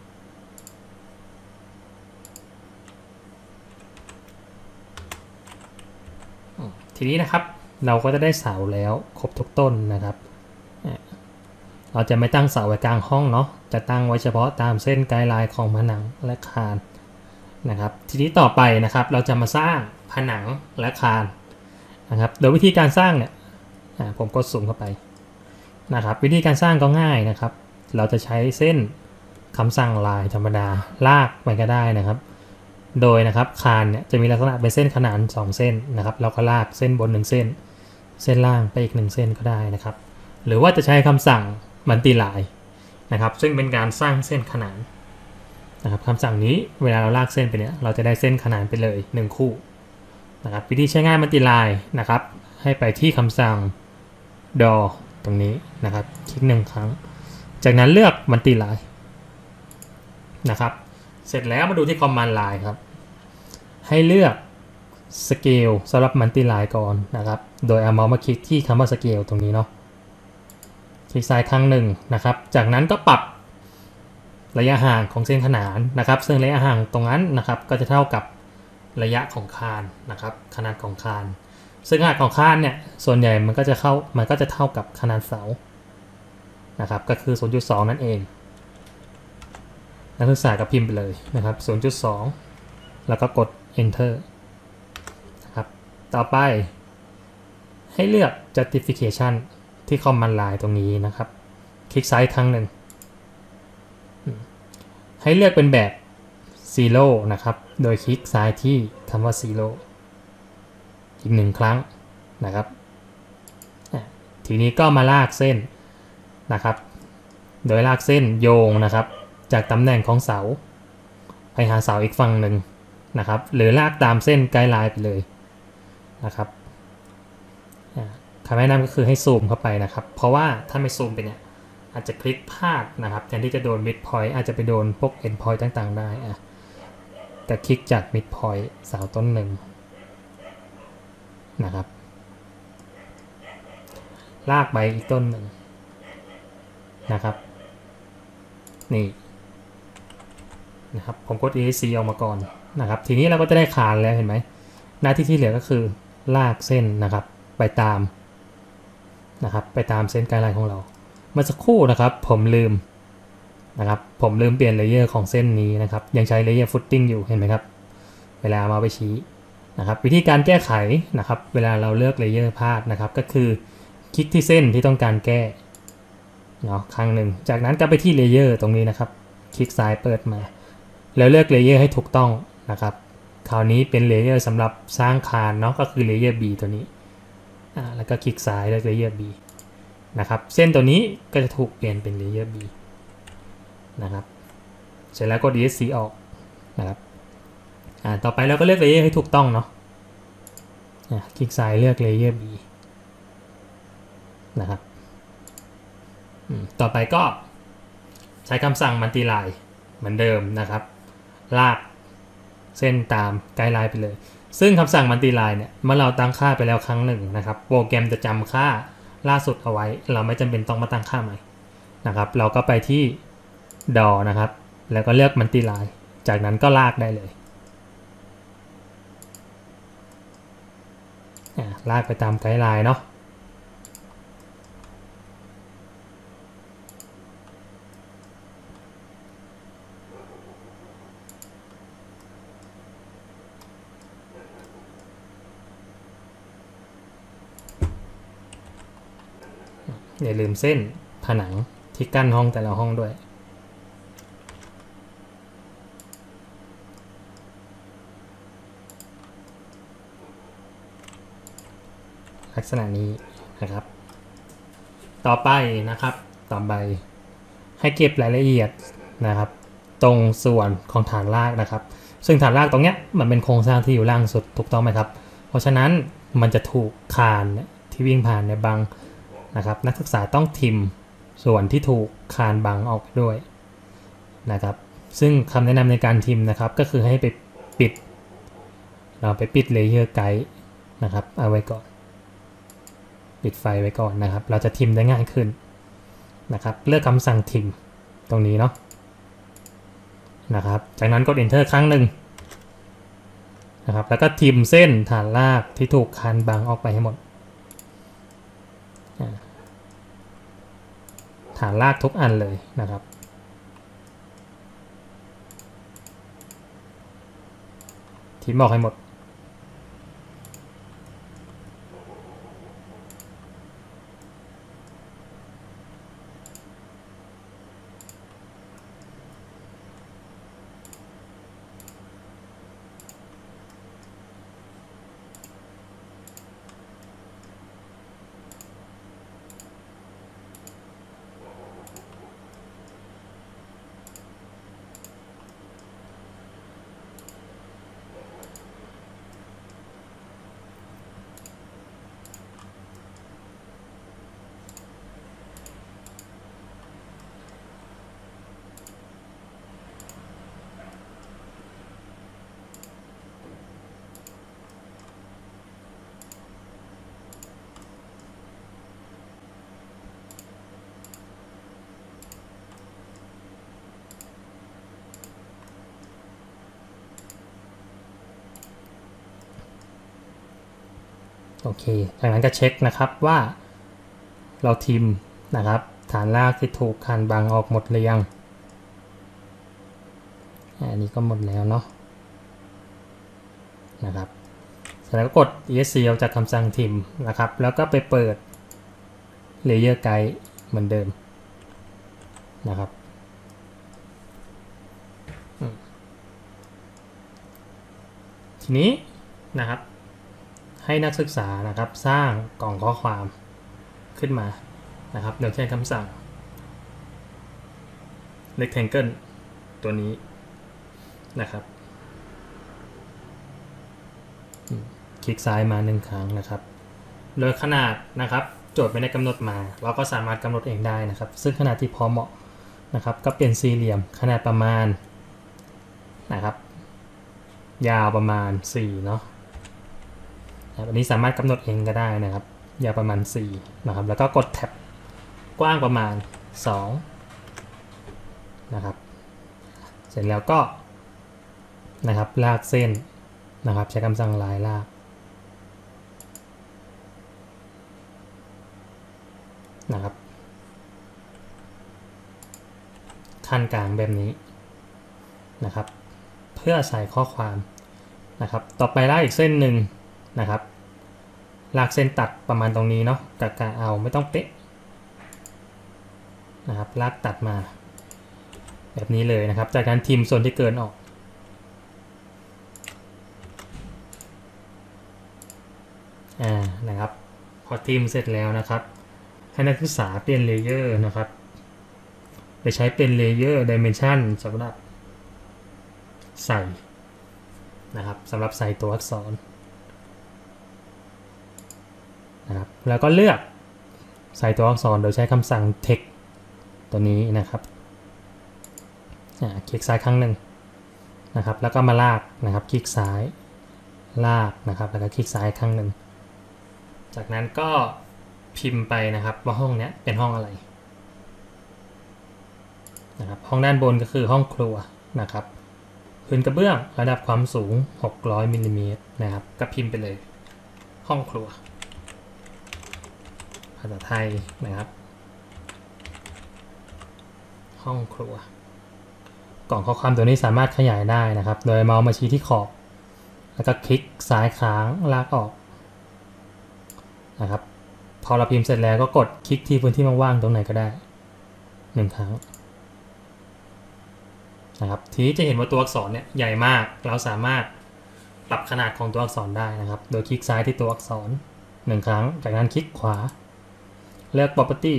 Speaker 1: ทีนี้นะครับเราก็จะได้เสาแล้วครบทุกต้นนะครับเราจะไม่ตั้งเสาไว้กลางห้องเนาะจะตั้งไว้เฉพาะตามเส้นไกด์ไลน์ของผนังและคานนะครับทีนี้ต่อไปนะครับเราจะมาสร้างผนังและคานนะครับโดยวิธีการสร้างเนี่ยผมกดซูมเข้าไปนะครับวิธีการสร้างก็ง่ายนะครับเราจะใช้เส้นคำสั่งลายธรรมดาลากไปก็ได้นะครับโดยนะครับคานเนี่ยจะมีลักษณะเป็นเส้นขนานสองเส้นนะครับเราก็ลากเส้นบนหนึ่งเส้นเส้นล่างไปอีกหนึ่งเส้นก็ได้นะครับหรือว่าจะใช้คำสั่งมัลติไลน์นะครับซึ่งเป็นการสร้างเส้นขนานนะครับคำสั่งนี้เวลาเราลากเส้นไปเนี่ยเราจะได้เส้นขนานไปเลยหนึ่งคู่นะครับวิธีใช้ง่ายมัลติไลน์นะครับให้ไปที่คำสั่ง door ตรงนี้นะครับคลิกหนึ่งครั้งจากนั้นเลือกมัลติไลน์นะครับเสร็จแล้วมาดูที่ command line ครับให้เลือก scale สำหรับมัลติไลน์ก่อนนะครับโดยเอาเมาส์มาคลิกที่คำว่า scale ตรงนี้เนาะคลิกซ้ายครั้งหนึ่งนะครับจากนั้นก็ปรับระยะห่างของเส้นขนานนะครับซึ่งระยะห่างตรงนั้นนะครับก็จะเท่ากับระยะของคานนะครับขนาดของคานซึ่งขนาดของคานเนี่ยส่วนใหญ่มันก็จะเข้ามันก็จะเท่ากับขนาดเสานะครับก็คือ ศูนย์จุดสอง นั่นเองนักศึกษาก็พิมพ์ไปเลยนะครับ ศูนย์จุดสอง แล้วก็กด enter นะครับต่อไปให้เลือก justification ที่ command line ตรงนี้นะครับคลิกซ้ายครั้งหนึ่งให้เลือกเป็นแบบ zero นะครับโดยคลิกซ้ายที่คำว่า zero อีกหนึ่งครั้งนะครับทีนี้ก็มาลากเส้นนะครับโดยลากเส้นโยงนะครับจากตำแหน่งของเสาไปหาเสาอีกฝั่งหนึ่งนะครับหรือลากตามเส้นไกด์ไลน์ไปเลยนะครับคำแนะนำก็คือให้ซูมเข้าไปนะครับเพราะว่าถ้าไม่ซูมไปเนี่ยอาจจะคลิกพลาดนะครับแทนที่จะโดน mid point อาจจะไปโดนพวก end point ต่างๆได้อะแต่คลิกจาก mid point เสาต้นหนึ่งนะครับลากไปอีกต้นหนึ่งนะครับนี่นะครับผมกด อี เอ็กซ์ ซี ออกมาก่อนนะครับทีนี้เราก็จะได้คานแล้วเห็นไหมหน้าที่ที่เหลือก็คือลากเส้นนะครับไปตามนะครับไปตามเส้นไกด์ไลน์ของเราเมื่อสักครู่นะครับผมลืมนะครับผมลืมเปลี่ยนเลเยอร์ของเส้นนี้นะครับยังใช้เลเยอร์ฟุตติ้งอยู่เห็นไหมครับเวลามาไปชี้นะครับวิธีการแก้ไขนะครับเวลาเราเลือกเลเยอร์พลาดนะครับก็คือคลิกที่เส้นที่ต้องการแก้เนาะครั้งหนึ่งจากนั้นก็ไปที่เลเยอร์ตรงนี้นะครับคลิกซ้ายเปิดมาแล้วเลือกเลเยอร์ให้ถูกต้องนะครับคราวนี้เป็นเลเยอร์สำหรับสร้างคานเนาะก็คือเลเยอร์ B ตัวนี้อ่าแล้วก็คลิกซ้ายเลือกเลเยอร์ B นะครับเส้นตัวนี้ก็จะถูกเปลี่ยนเป็นเลเยอร์ B นะครับเสร็จแล้วกด อี เอ็กซ์ ซี ออกนะครับอ่าต่อไปเราก็เลือกเลเยอร์ให้ถูกต้องเนาะอ่าคลิกซ้ายเลือกเลเยอร์ B นะครับต่อไปก็ใช้คำสั่ง multi line เหมือนเดิมนะครับลากเส้นตามไกด์ไลน์ไปเลยซึ่งคำสั่ง multi line เนี่ยเมื่อเราตั้งค่าไปแล้วครั้งหนึ่งนะครับโปรแกรมจะจำค่าล่าสุดเอาไว้เราไม่จำเป็นต้องมาตั้งค่าใหม่นะครับเราก็ไปที่ ดอ นะครับแล้วก็เลือก multi line จากนั้นก็ลากได้เลยลากไปตามไกด์ไลน์เนาะอย่าลืมเส้นผนังที่กั้นห้องแต่ละห้องด้วยลักษณะนี้นะครับต่อไปนะครับต่อไปให้เก็บรายละเอียดนะครับตรงส่วนของฐานรากนะครับซึ่งฐานรากตรงเนี้ยมันเป็นโครงสร้างที่อยู่ล่างสุดถูกต้องไหมครับเพราะฉะนั้นมันจะถูกคานที่วิ่งผ่านในบังนะครับนักศึกษาต้องทิมส่วนที่ถูกคานบังออกด้วยนะครับซึ่งคำแนะนำในการทิมนะครับก็คือให้ไปปิดเราไปปิดเลเยอร์ไกด์นะครับเอาไว้ก่อนปิดไฟไว้ก่อนนะครับเราจะทิมได้ง่ายขึ้นนะครับเลือกคำสั่งทิมตรงนี้เนาะนะครับจากนั้นกด enter ครั้งหนึ่งนะครับแล้วก็ทิมเส้นฐานรากที่ถูกคานบังออกไปให้หมดฐานรากทุกอันเลยนะครับทิมออกให้หมดโอเคจากนั้นก็เช็คนะครับว่าเราทิมนะครับฐานรากที่ถูกคานบังออกหมดหรือยังอันนี้ก็หมดแล้วเนาะนะครับเสร็จแล้วก็กด อี เอ็กซ์ ซี ออกจากคำสั่งทิมนะครับแล้วก็ไปเปิด Layer Guide เหมือนเดิมนะครับทีนี้นะครับให้นักศึกษานะครับสร้างกล่องข้อความขึ้นมานะครับโดยใช้คำสั่ง rectangle ตัวนี้นะครับคลิกซ้ายมาหนึ่งครั้งนะครับโดยขนาดนะครับโจทย์ไม่ได้กำหนดมาเราก็สามารถกำหนดเองได้นะครับซึ่งขนาดที่พอเหมาะนะครับก็เป็นสี่เหลี่ยมขนาดประมาณนะครับยาวประมาณสี่เนาะอันนี้สามารถกำหนดเองก็ได้นะครับยาวประมาณสี่นะครับแล้วก็กดแท็บกว้างประมาณสองนะครับเสร็จแล้วก็นะครับลากเส้นนะครับใช้คำสั่งลายลากนะครับขั้นกลางแบบนี้นะครับเพื่อใส่ข้อความนะครับต่อไปลากอีกเส้นหนึ่งนะครับลากเส้นตัดประมาณตรงนี้เนาะกะกะเอาไม่ต้องเป๊ะนะครับลากตัดมาแบบนี้เลยนะครับจากนั้นทิมส่วนที่เกินออกอ่านะครับพอทิมเสร็จแล้วนะครับให้นักศึกษาเปลี่ยนเลเยอร์นะครับไปใช้เป็นเลเยอร์ Dimension สำหรับใส่นะครับสำหรับใส่ตัวอักษรนะครับแล้วก็เลือกใส่ตัวอักษรโดยใช้คำสั่ง text ตัวนี้นะครับคลิกซ้ายครั้งหนึ่งนะครับแล้วก็มาลากนะครับคลิกซ้ายลากนะครับแล้วก็คลิกซ้ายครั้งหนึ่งจากนั้นก็พิมพ์ไปนะครับว่าห้องนี้เป็นห้องอะไรนะครับห้องด้านบนก็คือห้องครัวนะครับพื้นกระเบื้องระดับความสูงหกร้อยมิลลิเมตรนะครับก็พิมพ์ไปเลยห้องครัวภาษาไทยนะครับห้องครัวกล่องข้อความตัวนี้สามารถขยายได้นะครับโดยเมาส์มาชี้ที่ขอบแล้วก็คลิกซ้ายค้างลากออกนะครับพอเราพิมพ์เสร็จแล้วก็กดคลิกที่พื้นที่ว่างๆตรงไหนก็ได้หนึ่งครั้งนะครับทีนี้จะเห็นว่าตัวอักษรเนี่ยใหญ่มากเราสามารถปรับขนาดของตัวอักษรได้นะครับโดยคลิกซ้ายที่ตัวอักษรหนึ่งครั้งจากนั้นคลิกขวาเลือก property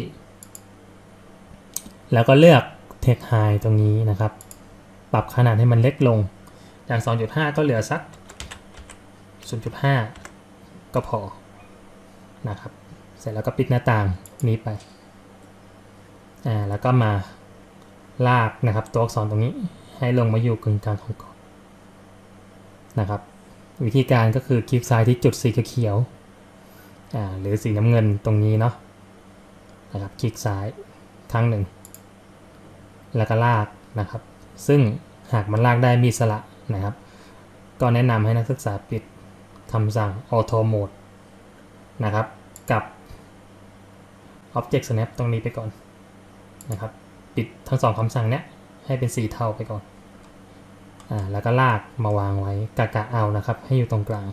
Speaker 1: แล้วก็เลือก text height ตรงนี้นะครับปรับขนาดให้มันเล็กลงจาก สองจุดห้า ก็เหลือสัก ศูนย์จุดห้า ก็พอนะครับเสร็จแล้วก็ปิดหน้าต่างนี้ไปอ่าแล้วก็มาลากนะครับตัวอักษรตรงนี้ให้ลงมาอยู่กึ่งกลางของกรอบนะครับวิธีการก็คือคลิกซ้ายที่จุดสีเขียวอ่าหรือสีน้ำเงินตรงนี้เนาะนะครับคลิกซ้ายครั้งหนึ่งแล้วก็ลากนะครับซึ่งหากมันลากได้มีสระนะครับก็แนะนำให้นักศึกษาปิดคำสั่ง Auto Mode นะครับกับ Object Snap ตรงนี้ไปก่อนนะครับปิดทั้งสองคำสั่งเนี้ยให้เป็นสีเทาไปก่อนอ่าแล้วก็ลากมาวางไว้กะกะเอานะครับให้อยู่ตรงกลาง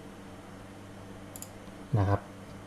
Speaker 1: นะครับ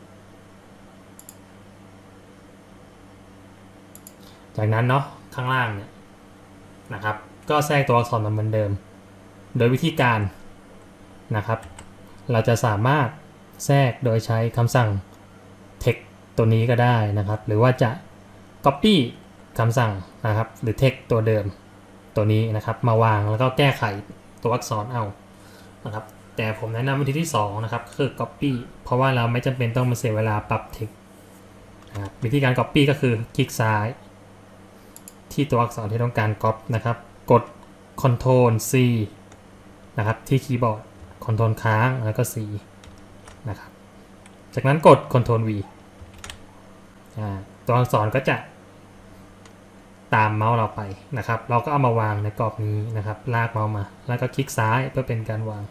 Speaker 1: จากนั้นเนาะข้างล่างเนี่ยนะครับก็แทรกตัวอักษรมาเหมือนเดิมโดยวิธีการนะครับเราจะสามารถแทรกโดยใช้คำสั่ง text ตัวนี้ก็ได้นะครับหรือว่าจะ copy คำสั่งนะครับหรือ text ตัวเดิมตัวนี้นะครับมาวางแล้วก็แก้ไขตัวอักษรเอานะครับแต่ผมแนะนำวิธีที่สองนะครับคือ copy เพราะว่าเราไม่จำเป็นต้องมาเสียเวลาปรับ text นะครับวิธีการ copy ก็คือคลิกซ้ายที่ตัวอักษรที่ต้องการ copy นะครับกด Ctrl C นะครับที่คีย์บอร์ด Ctrl ค้างแล้วก็ C นะครับจากนั้นกด Ctrl V อ่าตัวอักษรก็จะตามเมาส์เราไปนะครับเราก็เอามาวางในกรอบนี้นะครับลากเมาส์มาแล้วก็คลิกซ้ายเพื่อเป็นการวาง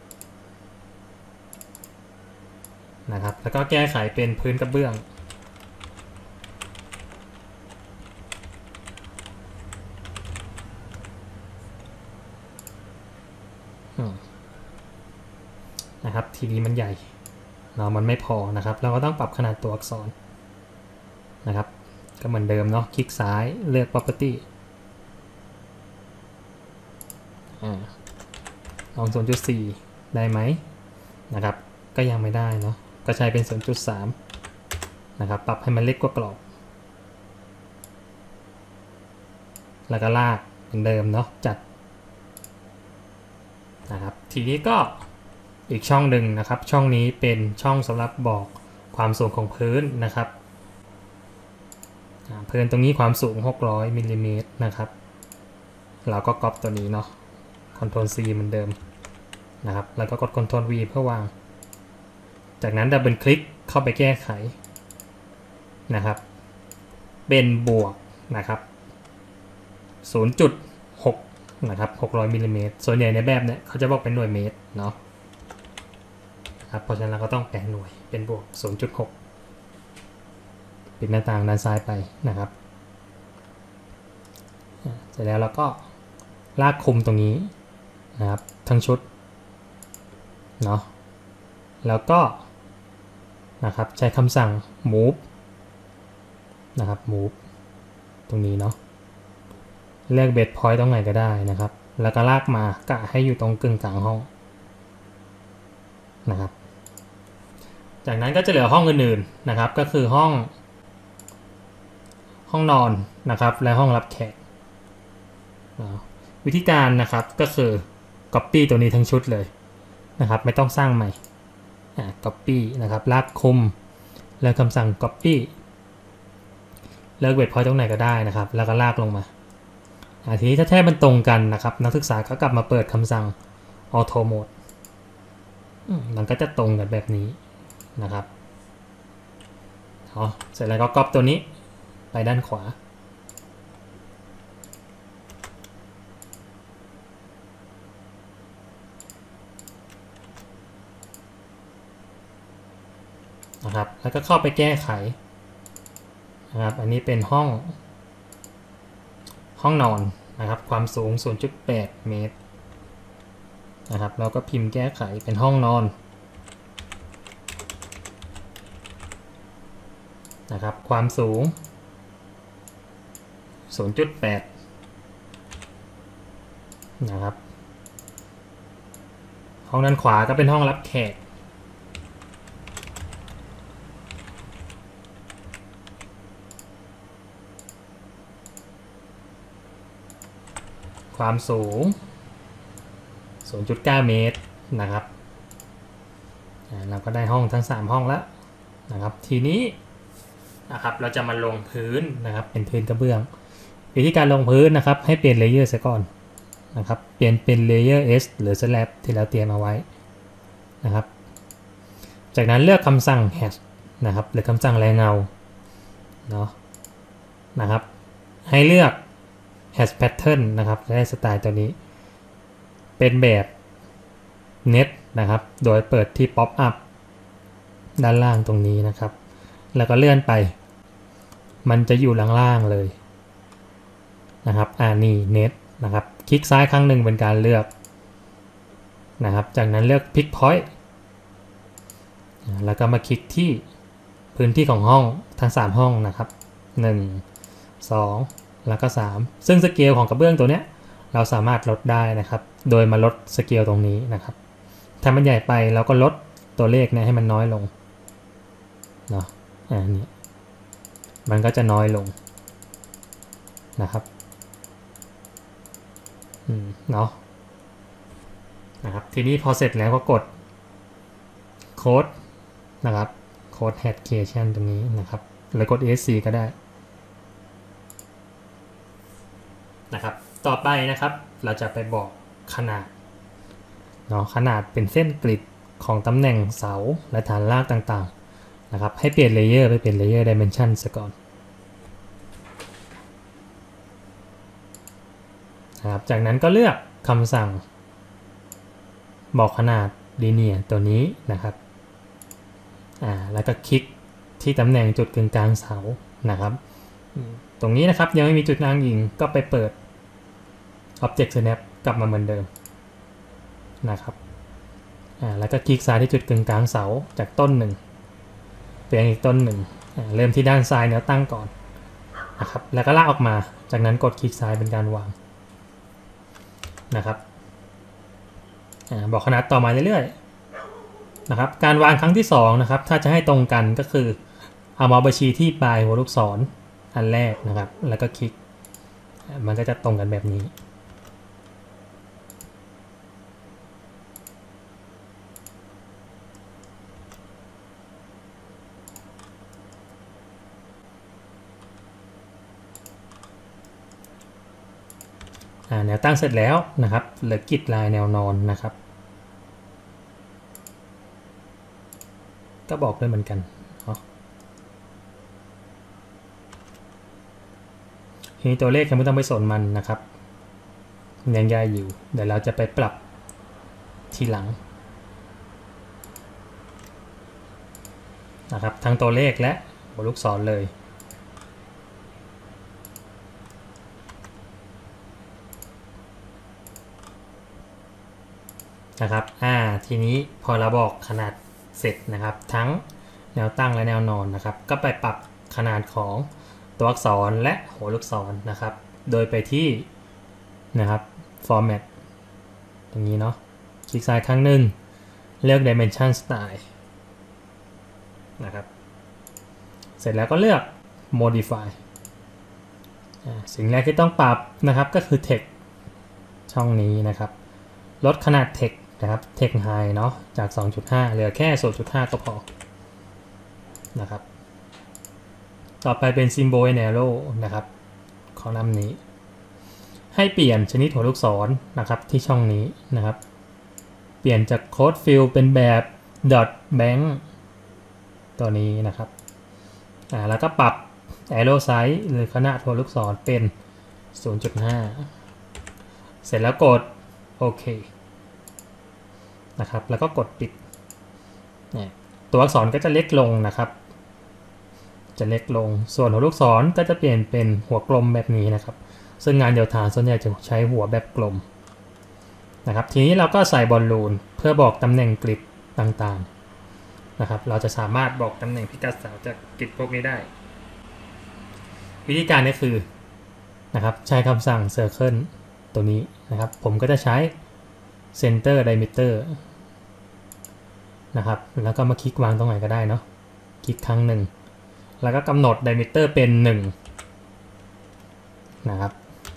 Speaker 1: นะครับแล้วก็แก้ไขเป็นพื้นกระเบื้องนะครับทีนี้มันใหญ่เรามันไม่พอนะครับเราก็ต้องปรับขนาดตัวอักษรนะครับก็เหมือนเดิมเนาะคลิกซ้ายเลือก property อ่าลอง ศูนย์จุดสี่ ได้ไหมนะครับก็ยังไม่ได้เนาะก็ใช้เป็น ศูนย์จุดสามนะครับปรับให้มันเล็กกว่ากรอบแล้วก็ลากเหมือนเดิมเนาะจัดนะครับทีนี้ก็อีกช่องหนึ่งนะครับช่องนี้เป็นช่องสำหรับบอกความสูงของพื้นนะครับพื้นตรงนี้ความสูงหกร้อยมิลลิเมตรนะครับเราก็ก๊อปตัวนี้เนาะ คอนโทรล ซี เหมือนเดิมนะครับแล้วก็กด คอนโทรล วี เพื่อวางจากนั้นดับเบิลคลิกเข้าไปแก้ไขนะครับเป็นบวกนะครับ ศูนย์จุดหก นะครับหกร้อยมิลลิเมตรส่วนใหญ่ในแบบเนี้ยเขาจะบอกเป็นหน่วยเมตรเนาะครับเพราะฉะนั้นเราก็ต้องแปลหน่วยเป็นบวก ศูนย์จุดหก ปิดหน้าต่างด้านซ้ายไปนะครับเสร็จแล้วเราก็ลากคุมตรงนี้นะครับทั้งชุดเนาะแล้วก็นะครับใช้คำสั่ง move นะครับ move ตรงนี้เนาะเลือก bed point ตรงไหนก็ได้นะครับแล้วก็ลากมากะให้อยู่ตรงกึ่งกลางห้องนะครับจากนั้นก็จะเหลือห้องอื่นๆนะครับก็คือห้องห้องนอนนะครับและห้องรับแขกวิธีการนะครับก็คือ copy ตัวนี้ทั้งชุดเลยนะครับไม่ต้องสร้างใหม่อ่า copy นะครับลากคุมแล้วคำสั่ง copy เลือก bed point ตรงไหนก็ได้นะครับแล้วก็ลากลงมาทีนี้ถ้าแทบมันตรงกันนะครับนักศึกษาก็กลับมาเปิดคำสั่ง auto mode มันก็จะตรงกันแบบนี้นะครับอ๋อเสร็จแล้วก็ก๊อปตัวนี้ไปด้านขวานะครับแล้วก็เข้าไปแก้ไขนะครับอันนี้เป็นห้องห้องนอนนะครับความสูง ศูนย์จุดแปด เมตรนะครับเราก็พิมพ์แก้ไขเป็นห้องนอนนะครับความสูง ศูนย์จุดแปด นะครับห้องด้านขวาก็เป็นห้องรับแขกความสูง ศูนย์จุดเก้า เมตรนะครับเราก็ได้ห้องทั้งสามห้องแล้วนะครับทีนี้นะครับเราจะมาลงพื้นนะครับเป็นพื้นกระเบื้องวิธีการลงพื้นนะครับให้เปลี่ยนเลเยอร์ซะก่อนนะครับเปลี่ยนเป็นเลเยอร์ S หรือ slab ที่เราเตรียมเอาไว้นะครับจากนั้นเลือกคำสั่ง hash นะครับหรือคำสั่งแรงเงาเนาะนะครับให้เลือก hash pattern นะครับได้สไตล์ตัวนี้เป็นแบบ net นะครับโดยเปิดที่ pop up ด้านล่างตรงนี้นะครับแล้วก็เลื่อนไปมันจะอยู่ล่างๆเลยนะครับอ่านี่ net นะครับคลิกซ้ายครั้งหนึ่งเป็นการเลือกนะครับจากนั้นเลือก pick point แล้วก็มาคลิกที่พื้นที่ของห้องทั้งสามห้องนะครับหนึ่ง สองแล้วก็สามซึ่งสเกลของกระเบื้องตัวเนี้ยเราสามารถลดได้นะครับโดยมาลดสเกลตรงนี้นะครับถ้ามันใหญ่ไปเราก็ลดตัวเลขเนี่ยให้มันน้อยลงเนาะอ่านี่มันก็จะน้อยลงนะครับอืมเนาะนะครับทีนี้พอเสร็จแล้วก็กดโค้ดนะครับโค้ด head creation ตรงนี้นะครับหรือกด esc ก็ได้นะครับต่อไปนะครับเราจะไปบอกขนาดเนาะขนาดเป็นเส้นกริดของตำแหน่งเสาและฐานรากต่างๆนะครับให้เปลี่ยนเลเยอร์ไปเป็นเลเยอร์ dimension ซะก่อนนะครับจากนั้นก็เลือกคำสั่งบอกขนาด linear ตัวนี้นะครับอ่าแล้วก็คลิกที่ตำแหน่งจุดกึ่งกลางเสานะครับตรงนี้นะครับยังไม่มีจุดอ้างอิงก็ไปเปิด Object Snap กลับมาเหมือนเดิมนะครับอ่าแล้วก็คลิกซ้ายที่จุดกึ่งกลางเสาจากต้นหนึ่งเปลี่ยนอีกต้นหนึ่งอ่าเริ่มที่ด้านซ้ายแนวตั้งก่อนนะครับแล้วก็ลากออกมาจากนั้นกดคลิกซ้ายเป็นการวางนะครับอ่าบอกขนาดต่อมาเรื่อยๆนะครับการวางครั้งที่สองนะครับถ้าจะให้ตรงกันก็คือเอาเมาส์ไปชี้ที่ปลายหัวลูกศรอันแรกนะครับแล้วก็คลิกมันก็จะตรงกันแบบนี้แนวตั้งเสร็จแล้วนะครับเหลือกริดลายแนวนอนนะครับก็บอกด้วยเหมือนกันทีนี้ตัวเลขยังไม่ต้องไปสนมันนะครับยังยายอยู่เดี๋ยวเราจะไปปรับทีหลังนะครับทั้งตัวเลขและหัวลูกศรเลยนะครับอ่าทีนี้พอเราบอกขนาดเสร็จนะครับทั้งแนวตั้งและแนวนอนนะครับก็ไปปรับขนาดของตัวอักษรและหัวลูกศรนะครับโดยไปที่นะครับ format ตรงนี้เนาะคลิกซ้ายครั้งหนึ่งเลือก dimension style นะครับเสร็จแล้วก็เลือก modify สิ่งแรกที่ต้องปรับนะครับก็คือ text ช่องนี้นะครับลดขนาด text นะครับ text high เนาะจาก สองจุดห้า เหลือแค่ ศูนย์จุดห้า ก็พอนะครับต่อไปเป็น symbol and arrow นะครับคอลัมน์นี้ให้เปลี่ยนชนิดหัวลูกศรนะครับที่ช่องนี้นะครับเปลี่ยนจาก code fill เป็นแบบ dot bank ตัวนี้นะครับอ่าแล้วก็ปรับ arrow size หรือขนาดหัวลูกศรเป็น ศูนย์จุดห้า เสร็จแล้วกดโอเคนะครับแล้วก็กดปิดตัวอักษรก็จะเล็กลงนะครับจะเล็กลงส่วนหัวลูกศรก็จะเปลี่ยนเป็นหัวกลมแบบนี้นะครับซึ่งงานเดี่ยวฐานส่วนใหญ่จะใช้หัวแบบกลมนะครับทีนี้เราก็ใส่บอลลูนเพื่อบอกตำแหน่งกริดต่างๆนะครับเราจะสามารถบอกตำแหน่งพิกัดเสาจากกริดพวกนี้ได้วิธีการนี้คือนะครับใช้คำสั่ง circle ตัวนี้นะครับผมก็จะใช้ center diameter นะครับแล้วก็มาคลิกวางตรงไหนก็ได้เนาะคลิกครั้งหนึ่งแล้วก็กำหนด diameter เป็นหนึ่งนะครับ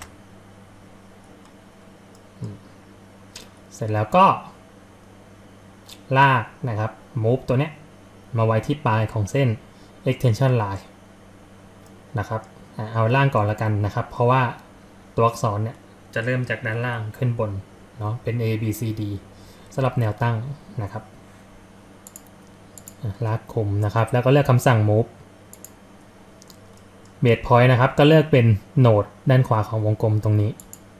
Speaker 1: เสร็จแล้วก็ลากนะครับ move ตัวเนี้ยมาไว้ที่ปลายของเส้น extension line นะครับเอาล่างก่อนละกันนะครับเพราะว่าตัวอักษรเนี่ยจะเริ่มจากด้านล่างขึ้นบนเนาะเป็น A B C D สำหรับแนวตั้งนะครับลากคุมนะครับแล้วก็เลือกคำสั่ง move base point นะครับก็เลือกเป็นโหนดด้านขวาของวงกลมตรงนี้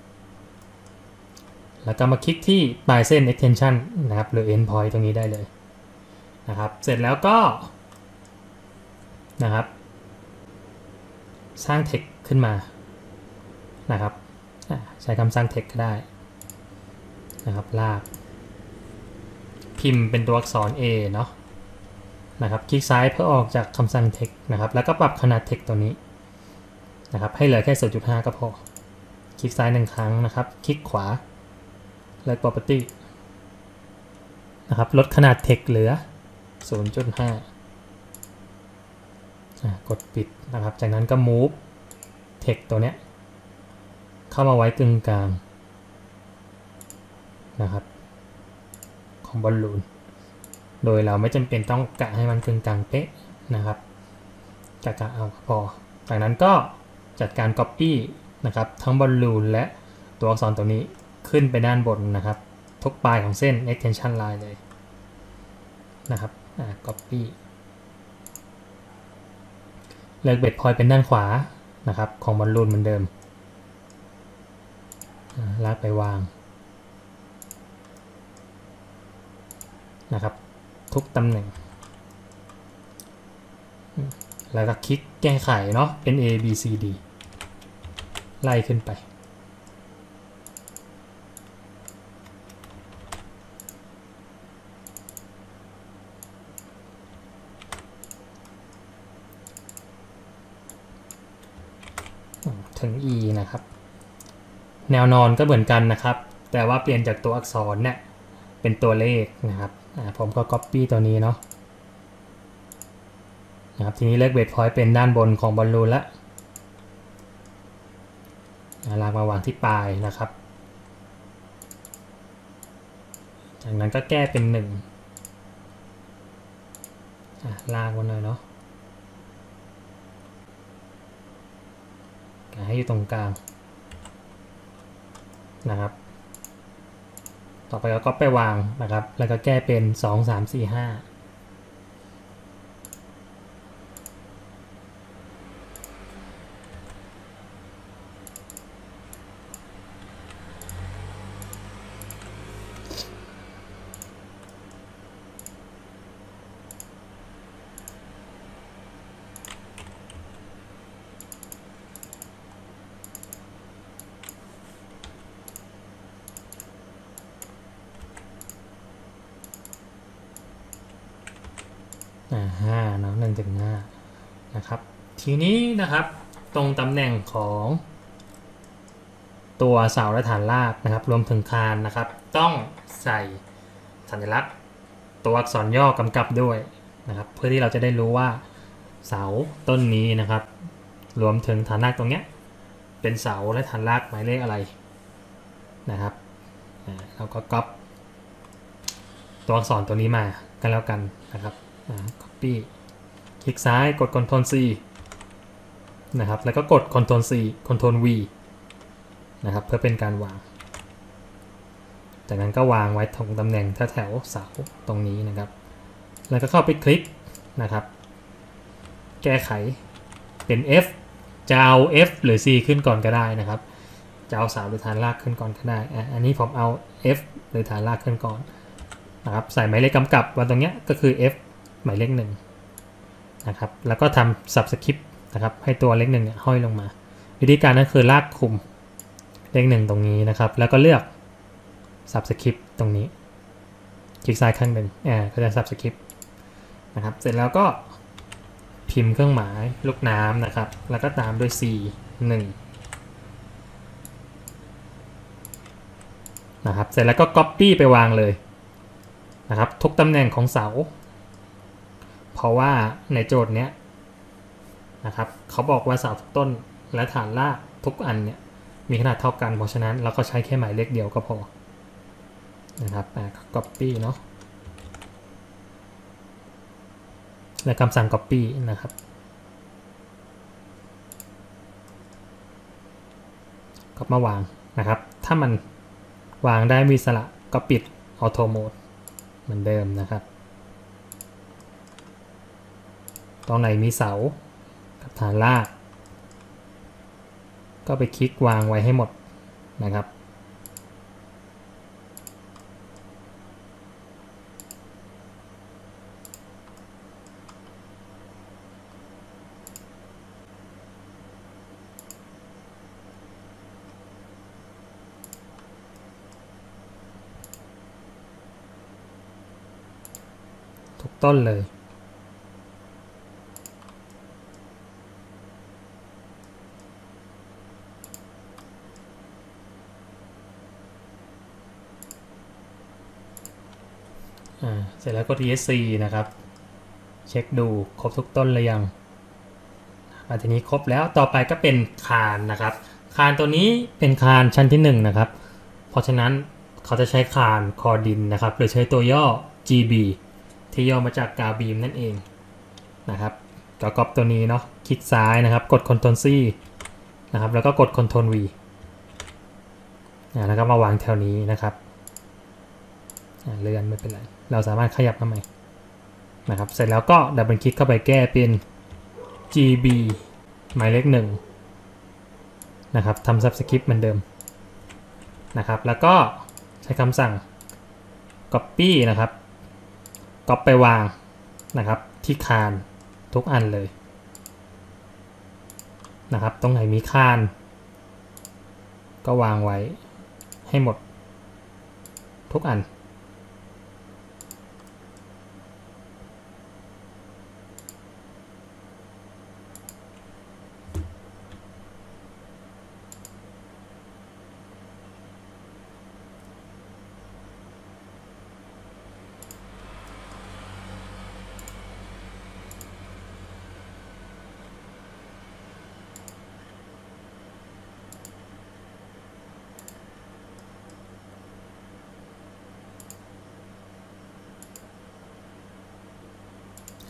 Speaker 1: แล้วก็มาคลิกที่ปลายเส้น extension นะครับหรือ end point ตรงนี้ได้เลยนะครับเสร็จแล้วก็นะครับสร้าง text ขึ้นมานะครับใช้คำสร้าง text ก็ได้นะครับลากพิมพ์เป็นตัวอักษร A เนาะนะครับคลิกซ้ายเพื่อออกจากคำสั่ง text นะครับแล้วก็ปรับขนาด text ตัวนี้นะครับให้เหลือแค่ ศูนย์จุดห้า ก็พอคลิกซ้ายหนึ่งครั้งนะครับคลิกขวาเลือก property นะครับลดขนาด text เหลือ ศูนย์จุดห้า กดปิดนะครับจากนั้นก็ move text ตัวเนี้ยเข้ามาไว้กึ่งกลางนะครับของบอลลูนโดยเราไม่จำเป็นต้องกะให้มันกึ่งกลางเป๊ะนะครับกะกะเอาพอจากนั้นก็จัดการ copy นะครับทั้งบอลลูนและตัวอักษรตัวนี้ขึ้นไปด้านบนนะครับทุกปลายของเส้น extension line เลยนะครับอ่า copy เลือก base point เป็นด้านขวานะครับของบอลลูนเหมือนเดิมลากไปวางนะครับทุกตำแหน่งแล้วก็คลิกแก้ไขเนาะเป็น A B C D ไล่ขึ้นไปถึง E นะครับแนวนอนก็เหมือนกันนะครับแต่ว่าเปลี่ยนจากตัวอักษรเนี่ยเป็นตัวเลขนะครับผมก็ copy ตัวนี้เนาะนะครับทีนี้เลือกเบสพอยต์เป็นด้านบนของบอลลูนแล้วลากมาวางที่ปลายนะครับจากนั้นก็แก้เป็นหนึ่งลากมาหน่อยเนาะให้อยู่ตรงกลางนะครับต่อไปก็ไปวางนะครับแล้วก็แก้เป็นสอง สาม สี่ ห้าอ่าห้าเนาะหนึ่งถึงห้านะครับทีนี้นะครับตรงตำแหน่งของตัวเสาและฐานรากนะครับรวมถึงคานนะครับต้องใส่สัญลักษณ์ตัวอักษรย่อกำกับด้วยนะครับเพื่อที่เราจะได้รู้ว่าเสาต้นนี้นะครับรวมถึงฐานรากตรงเนี้ยเป็นเสาและฐานรากหมายเลขอะไรนะครับเราก็ก๊อปตัวอักษรตัวนี้มากันแล้วกันนะครับCopy คลิกซ้ายกด Ctrl C นะครับแล้วก็กด Ctrl C Ctrl V นะครับเพื่อเป็นการวางจากนั้นก็วางไว้ตรงตำแหน่งแถวเสาตรงนี้นะครับแล้วก็เข้าไปคลิกนะครับแก้ไขเป็น F จะเอา F หรือ C ขึ้นก่อนก็ได้นะครับจะเอาเสาหรือฐานรากขึ้นก่อนก็ได้อันนี้ผมเอา F หรือฐานรากขึ้นก่อนนะครับใส่หมายเลขกำกับวันตรงนี้ก็คือ Fหมายเลขหนึ่งนะครับแล้วก็ทำ subscript นะครับให้ตัวเลขหนึ่งเนี่ยห้อยลงมาวิธีการนั้นคือลากคุมเลขหนึ่งตรงนี้นะครับแล้วก็เลือก subscript ตรงนี้คลิกซ้ายข้างหนึ่งอ่าก็จะ subscript นะครับเสร็จแล้วก็พิมพ์เครื่องหมายลูกน้ำนะครับแล้วก็ตามด้วย C หนึ่งนะครับเสร็จแล้วก็ copy ไปวางเลยนะครับทุกตำแหน่งของเสาเพราะว่าในโจทย์เนี้ยนะครับเขาบอกว่าเสาทุกต้นและฐานรากทุกอันเนี่ยมีขนาดเท่ากันเพราะฉะนั้นเราก็ใช้แค่หมายเลขเดียวก็พอนะครับอ่า copy เนาะและคำสั่ง copy นะครับก็มาวางนะครับถ้ามันวางได้มีสระก็ปิด auto mode เหมือนเดิมนะครับตรงไหนมีเสากับฐานรากก็ไปคลิกวางไว้ให้หมดนะครับทุกต้นเลยเสร็จแล้วก็ ที เอส ซี นะครับเช็คดูครบทุกต้นหรือยังอันทีนี้ครบแล้วต่อไปก็เป็นคานนะครับคานตัวนี้เป็นคานชั้นที่หนึ่งนะครับเพราะฉะนั้นเขาจะใช้คานคอดินนะครับหรือใช้ตัวย่อ จี บี ที่ย่อมาจากกาบีมนั่นเองนะครับก็ก๊อปตัวนี้เนาะคลิกซ้ายนะครับกด Ctrl C นะครับแล้วก็กด Ctrl V แล้วก็มาวางแถวนี้นะครับเลื่อนไม่เป็นไรเราสามารถขยับมาใหม่นะครับเสร็จแล้วก็ดับเบิลคลิกเข้าไปแก้เป็น จี บี หมายเลขหนึ่งนะครับทำ subscript เหมือนเดิมนะครับแล้วก็ใช้คำสั่ง copy นะครับ copy ไปวางนะครับที่คานทุกอันเลยนะครับตรงไหนมีคานก็วางไว้ให้หมดทุกอัน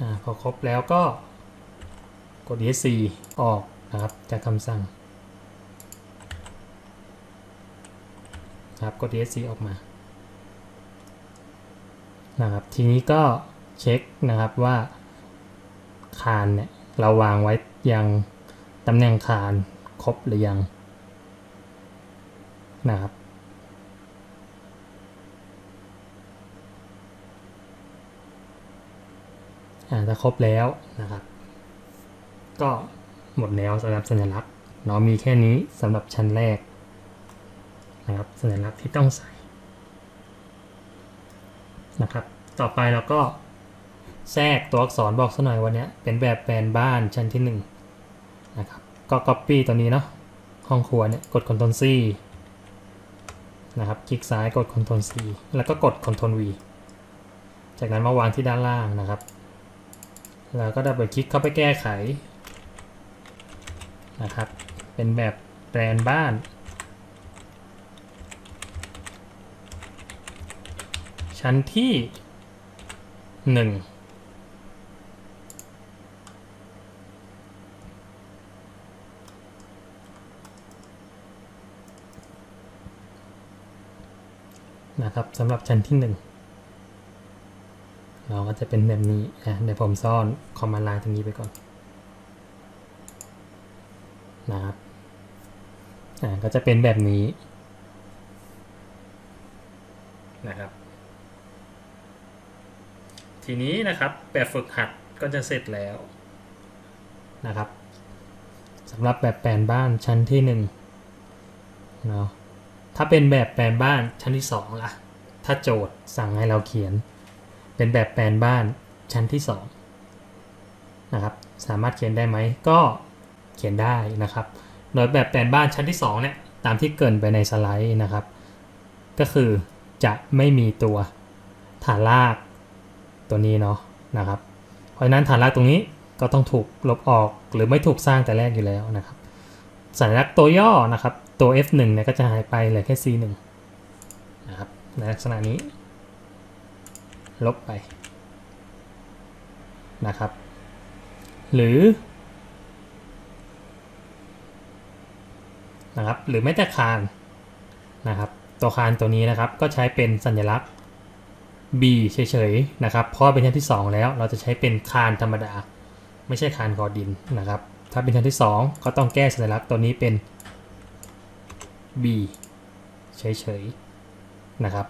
Speaker 1: อ่าพอครบแล้วก็กด esc ออกนะครับจากคำสั่งครับกด esc ออกมานะครับทีนี้ก็เช็คนะครับว่าคานเนี่ยเราวางไว้ยังตำแหน่งคานครบหรือยังนะครับอ่าถ้าครบแล้วนะครับก็หมดแล้วสำหรับสัญลักษณ์เนาะมีแค่นี้สำหรับชั้นแรกนะครับสัญลักษณ์ที่ต้องใส่นะครับต่อไปเราก็แทรกตัวอักษรบอกสักหน่อยวันนี้เป็นแบบแปลนบ้านชั้นที่หนึ่งนะครับก็ copy ตัวนี้เนาะห้องครัวเนี่ยกด Ctrl C นะครับคลิกซ้ายกด Ctrl C แล้วก็กด Ctrl V จากนั้นมาวางที่ด้านล่างนะครับแล้วก็ดับเบิลคลิกเข้าไปแก้ไขนะครับเป็นแบบแปลนบ้านชั้นที่หนึ่งนะครับสำหรับชั้นที่หนึ่งเราก็จะเป็นแบบนี้นะเดี๋ยวผมซ่อนคอมมานด์ไลน์ตรงนี้ไปก่อนนะครับอ่าก็จะเป็นแบบนี้นะครับทีนี้นะครับแบบฝึกหัดก็จะเสร็จแล้วนะครับสำหรับแบบแปลนบ้านชั้นที่หนึ่งเนาะถ้าเป็นแบบแปลนบ้านชั้นที่สองล่ะถ้าโจทย์สั่งให้เราเขียนเป็นแบบแปลนบ้านชั้นที่สองนะครับสามารถเขียนได้ไหมก็เขียนได้นะครับโดยแบบแปลนบ้านชั้นที่สองเนี่ยตามที่เกริ่นไปในสไลด์นะครับก็คือจะไม่มีตัวฐานรากตัวนี้เนาะนะครับเพราะฉะนั้นฐานรากตรงนี้ก็ต้องถูกลบออกหรือไม่ถูกสร้างแต่แรกอยู่แล้วนะครับสัญลักษณ์ตัวย่อนะครับตัว เอฟ หนึ่ง เนี่ยก็จะหายไปเหลือแค่ ซี หนึ่ง นะครับในลักษณะนี้ลบไปนะครับหรือนะครับหรือแม้แต่คานนะครับตัวคานตัวนี้นะครับก็ใช้เป็นสัญลักษณ์ B เฉยๆนะครับเพราะเป็นชั้นที่สองแล้วเราจะใช้เป็นคานธรรมดาไม่ใช่คานกอดินนะครับถ้าเป็นชั้นที่สองก็ต้องแก้สัญลักษณ์ตัวนี้เป็น B เฉยๆนะครับ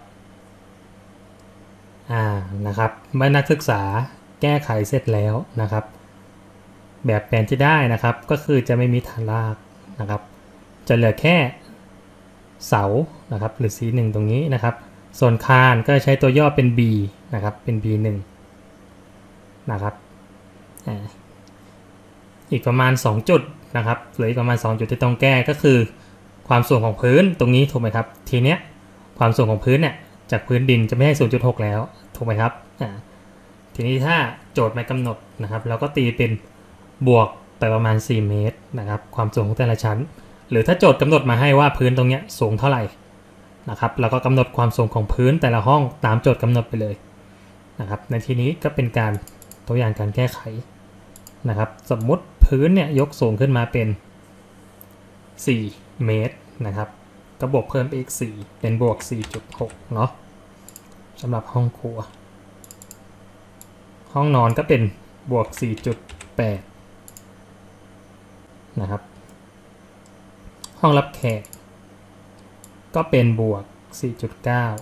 Speaker 1: อ่านะครับเมื่อนักศึกษาแก้ไขเสร็จแล้วนะครับแบบแปลนที่ได้นะครับก็คือจะไม่มีฐานรากนะครับจะเหลือแค่เสานะครับหรือ ซี หนึ่ง ตรงนี้นะครับส่วนคานก็ใช้ตัวย่อเป็น B นะครับเป็น บี หนึ่ง นะครับอ่าอีกประมาณสองจุดนะครับเหลืออีกประมาณสองจุดที่ต้องแก้ก็คือความสูงของพื้นตรงนี้ถูกไหมครับทีเนี้ยความสูงของพื้นเนี่ยจากพื้นดินจะไม่ให้ ศูนย์จุดหก แล้วถูกไหมครับอ่าทีนี้ถ้าโจทย์ไม่กำหนดนะครับเราก็ตีเป็นบวกไปประมาณสี่เมตรนะครับความสูงของแต่ละชั้นหรือถ้าโจทย์กำหนดมาให้ว่าพื้นตรงเนี้ยสูงเท่าไหร่นะครับเราก็กำหนดความสูงของพื้นแต่ละห้องตามโจทย์กำหนดไปเลยนะครับในที่นี้ก็เป็นการตัวอย่างการแก้ไขนะครับสมมุติพื้นเนี่ยยกสูงขึ้นมาเป็นสี่เมตรนะครับก็บวกเพิ่มไปอีกสี่เป็นบวก สี่จุดหก เนาะสำหรับห้องครัวห้องนอนก็เป็นบวก สี่จุดแปด นะครับห้องรับแขกก็เป็นบวก สี่จุดเก้า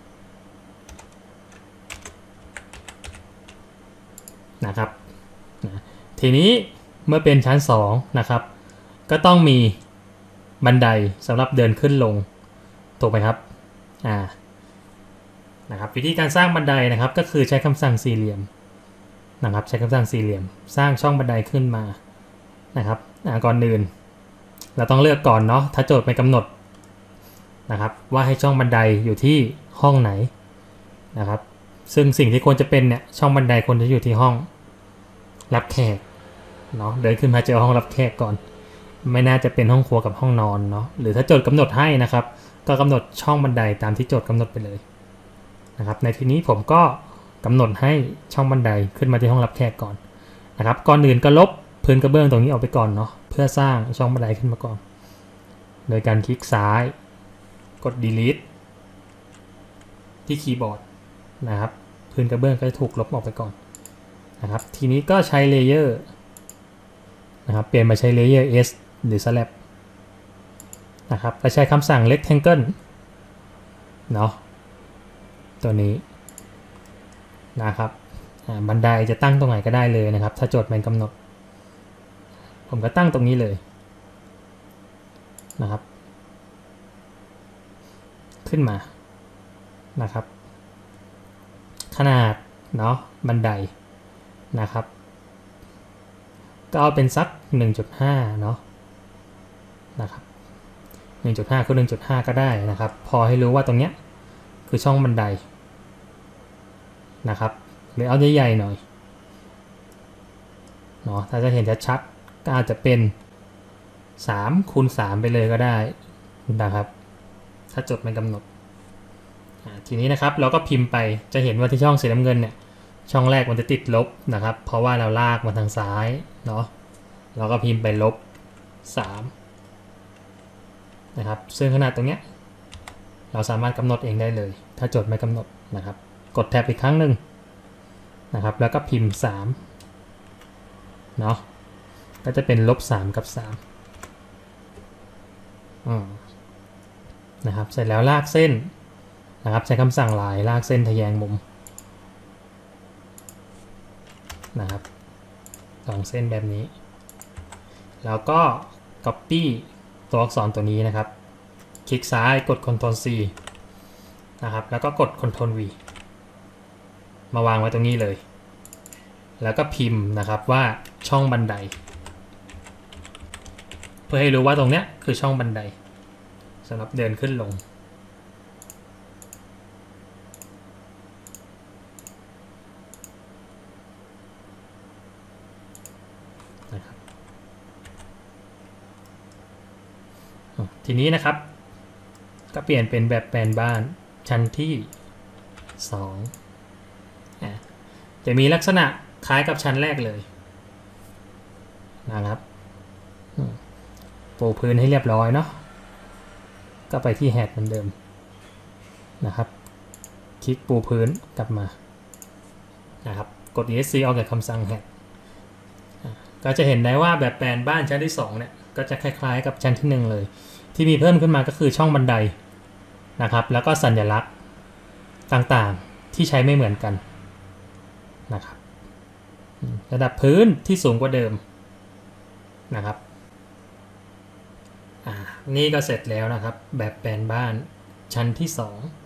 Speaker 1: นะครับนะทีนี้เมื่อเป็นชั้นสองนะครับก็ต้องมีบันไดสำหรับเดินขึ้นลงถูกไหมครับอ่านะครับวิธีการสร้างบันไดนะครับก็คือใช้คำสั่งสี่เหลี่ยมนะครับใช้คำสั่งสี่เหลี่ยมสร้างช่องบันไดขึ้นมานะครับอ่าก่อนอื่นเราต้องเลือกก่อนเนาะถ้าโจทย์ไม่กำหนดนะครับว่าให้ช่องบันไดอยู่ที่ห้องไหนนะครับซึ่งสิ่งที่ควรจะเป็นเนี่ยช่องบันไดควรจะอยู่ที่ห้องรับแขกเนาะเดินขึ้นมาเจอห้องรับแขกก่อนไม่น่าจะเป็นห้องครัวกับห้องนอนเนาะหรือถ้าโจทย์กำหนดให้นะครับก็กำหนดช่องบันไดตามที่โจทย์กำหนดไปเลยนะครับในที่นี้ผมก็กำหนดให้ช่องบันไดขึ้นมาที่ห้องรับแขกก่อนนะครับก่อนอื่นก็ลบพื้นกระเบื้องตรงนี้ออกไปก่อนเนาะเพื่อสร้างช่องบันไดขึ้นมาก่อนโดยการคลิกซ้ายกด delete ที่คีย์บอร์ดนะครับพื้นกระเบื้องก็จะถูกลบออกไปก่อนนะครับทีนี้ก็ใช้เลเยอร์นะครับเปลี่ยนมาใช้เลเยอร์ S หรือ slab นะครับก็ใช้คำสั่ง rectangle เนาะตัวนี้นะครับบันไดจะตั้งตรงไหนก็ได้เลยนะครับถ้าโจทย์มันกำหนดผมก็ตั้งตรงนี้เลยนะครับขึ้นมานะครับขนาดเนาะบันไดนะครับก็เอาเป็นสัก หนึ่งจุดห้า เนาะนะครับ หนึ่งจุดห้า คือ หนึ่งจุดห้า ก็ได้นะครับพอให้รู้ว่าตรงเนี้ยคือช่องบันไดนะครับหรือเอาใหญ่ๆหน่อยเนาะถ้าจะเห็นชัดๆก็อาจจะเป็นสามคูณสามไปเลยก็ได้นะครับถ้าจดมันกำหนดทีนี้นะครับเราก็พิมพ์ไปจะเห็นว่าที่ช่องสีน้ำเงินเนี่ยช่องแรกมันจะติดลบนะครับเพราะว่าเราลากมาทางซ้ายเนาะเราก็พิมพ์ไปลบสามนะครับซึ่งขนาดตรงเนี้ยเราสามารถกำหนดเองได้เลยถ้าจดไม่กำหนดนะครับกดแท็บอีกครั้งหนึ่งนะครับแล้วก็พิมพ์สามเนาะก็จะเป็นลบสามกับสามนะครับเสร็จแล้วลากเส้นนะครับใช้คำสั่งลายลากเส้นทะแยงมุมนะครับสองเส้นแบบนี้แล้วก็ copy ตัวอักษรตัวนี้นะครับคลิกซ้ายกด control C นะครับแล้วก็กด control V มาวางไว้ตรงนี้เลยแล้วก็พิมพ์นะครับว่าช่องบันไดเพื่อให้รู้ว่าตรงเนี้ยคือช่องบันไดสำหรับเดินขึ้นลงนะครับทีนี้นะครับก็เปลี่ยนเป็นแบบแปลนบ้านชั้นที่สองจะมีลักษณะคล้ายกับชั้นแรกเลยนะครับปูพื้นให้เรียบร้อยเนาะก็ไปที่แฮดเหมือนเดิมนะครับคลิกปูพื้นกลับมานะครับกด esc ออกจากคำสั่งแฮดก็จะเห็นได้ว่าแบบแปลนบ้านชั้นที่สองเนี่ยก็จะคล้ายๆกับชั้นที่หนึ่งเลยที่มีเพิ่มขึ้นมาก็คือช่องบันไดนะครับแล้วก็สัญลักษณ์ต่างๆที่ใช้ไม่เหมือนกันนะครับระดับพื้นที่สูงกว่าเดิมนะครับอ่านี่ก็เสร็จแล้วนะครับแบบแปลนบ้านชั้นที่สอง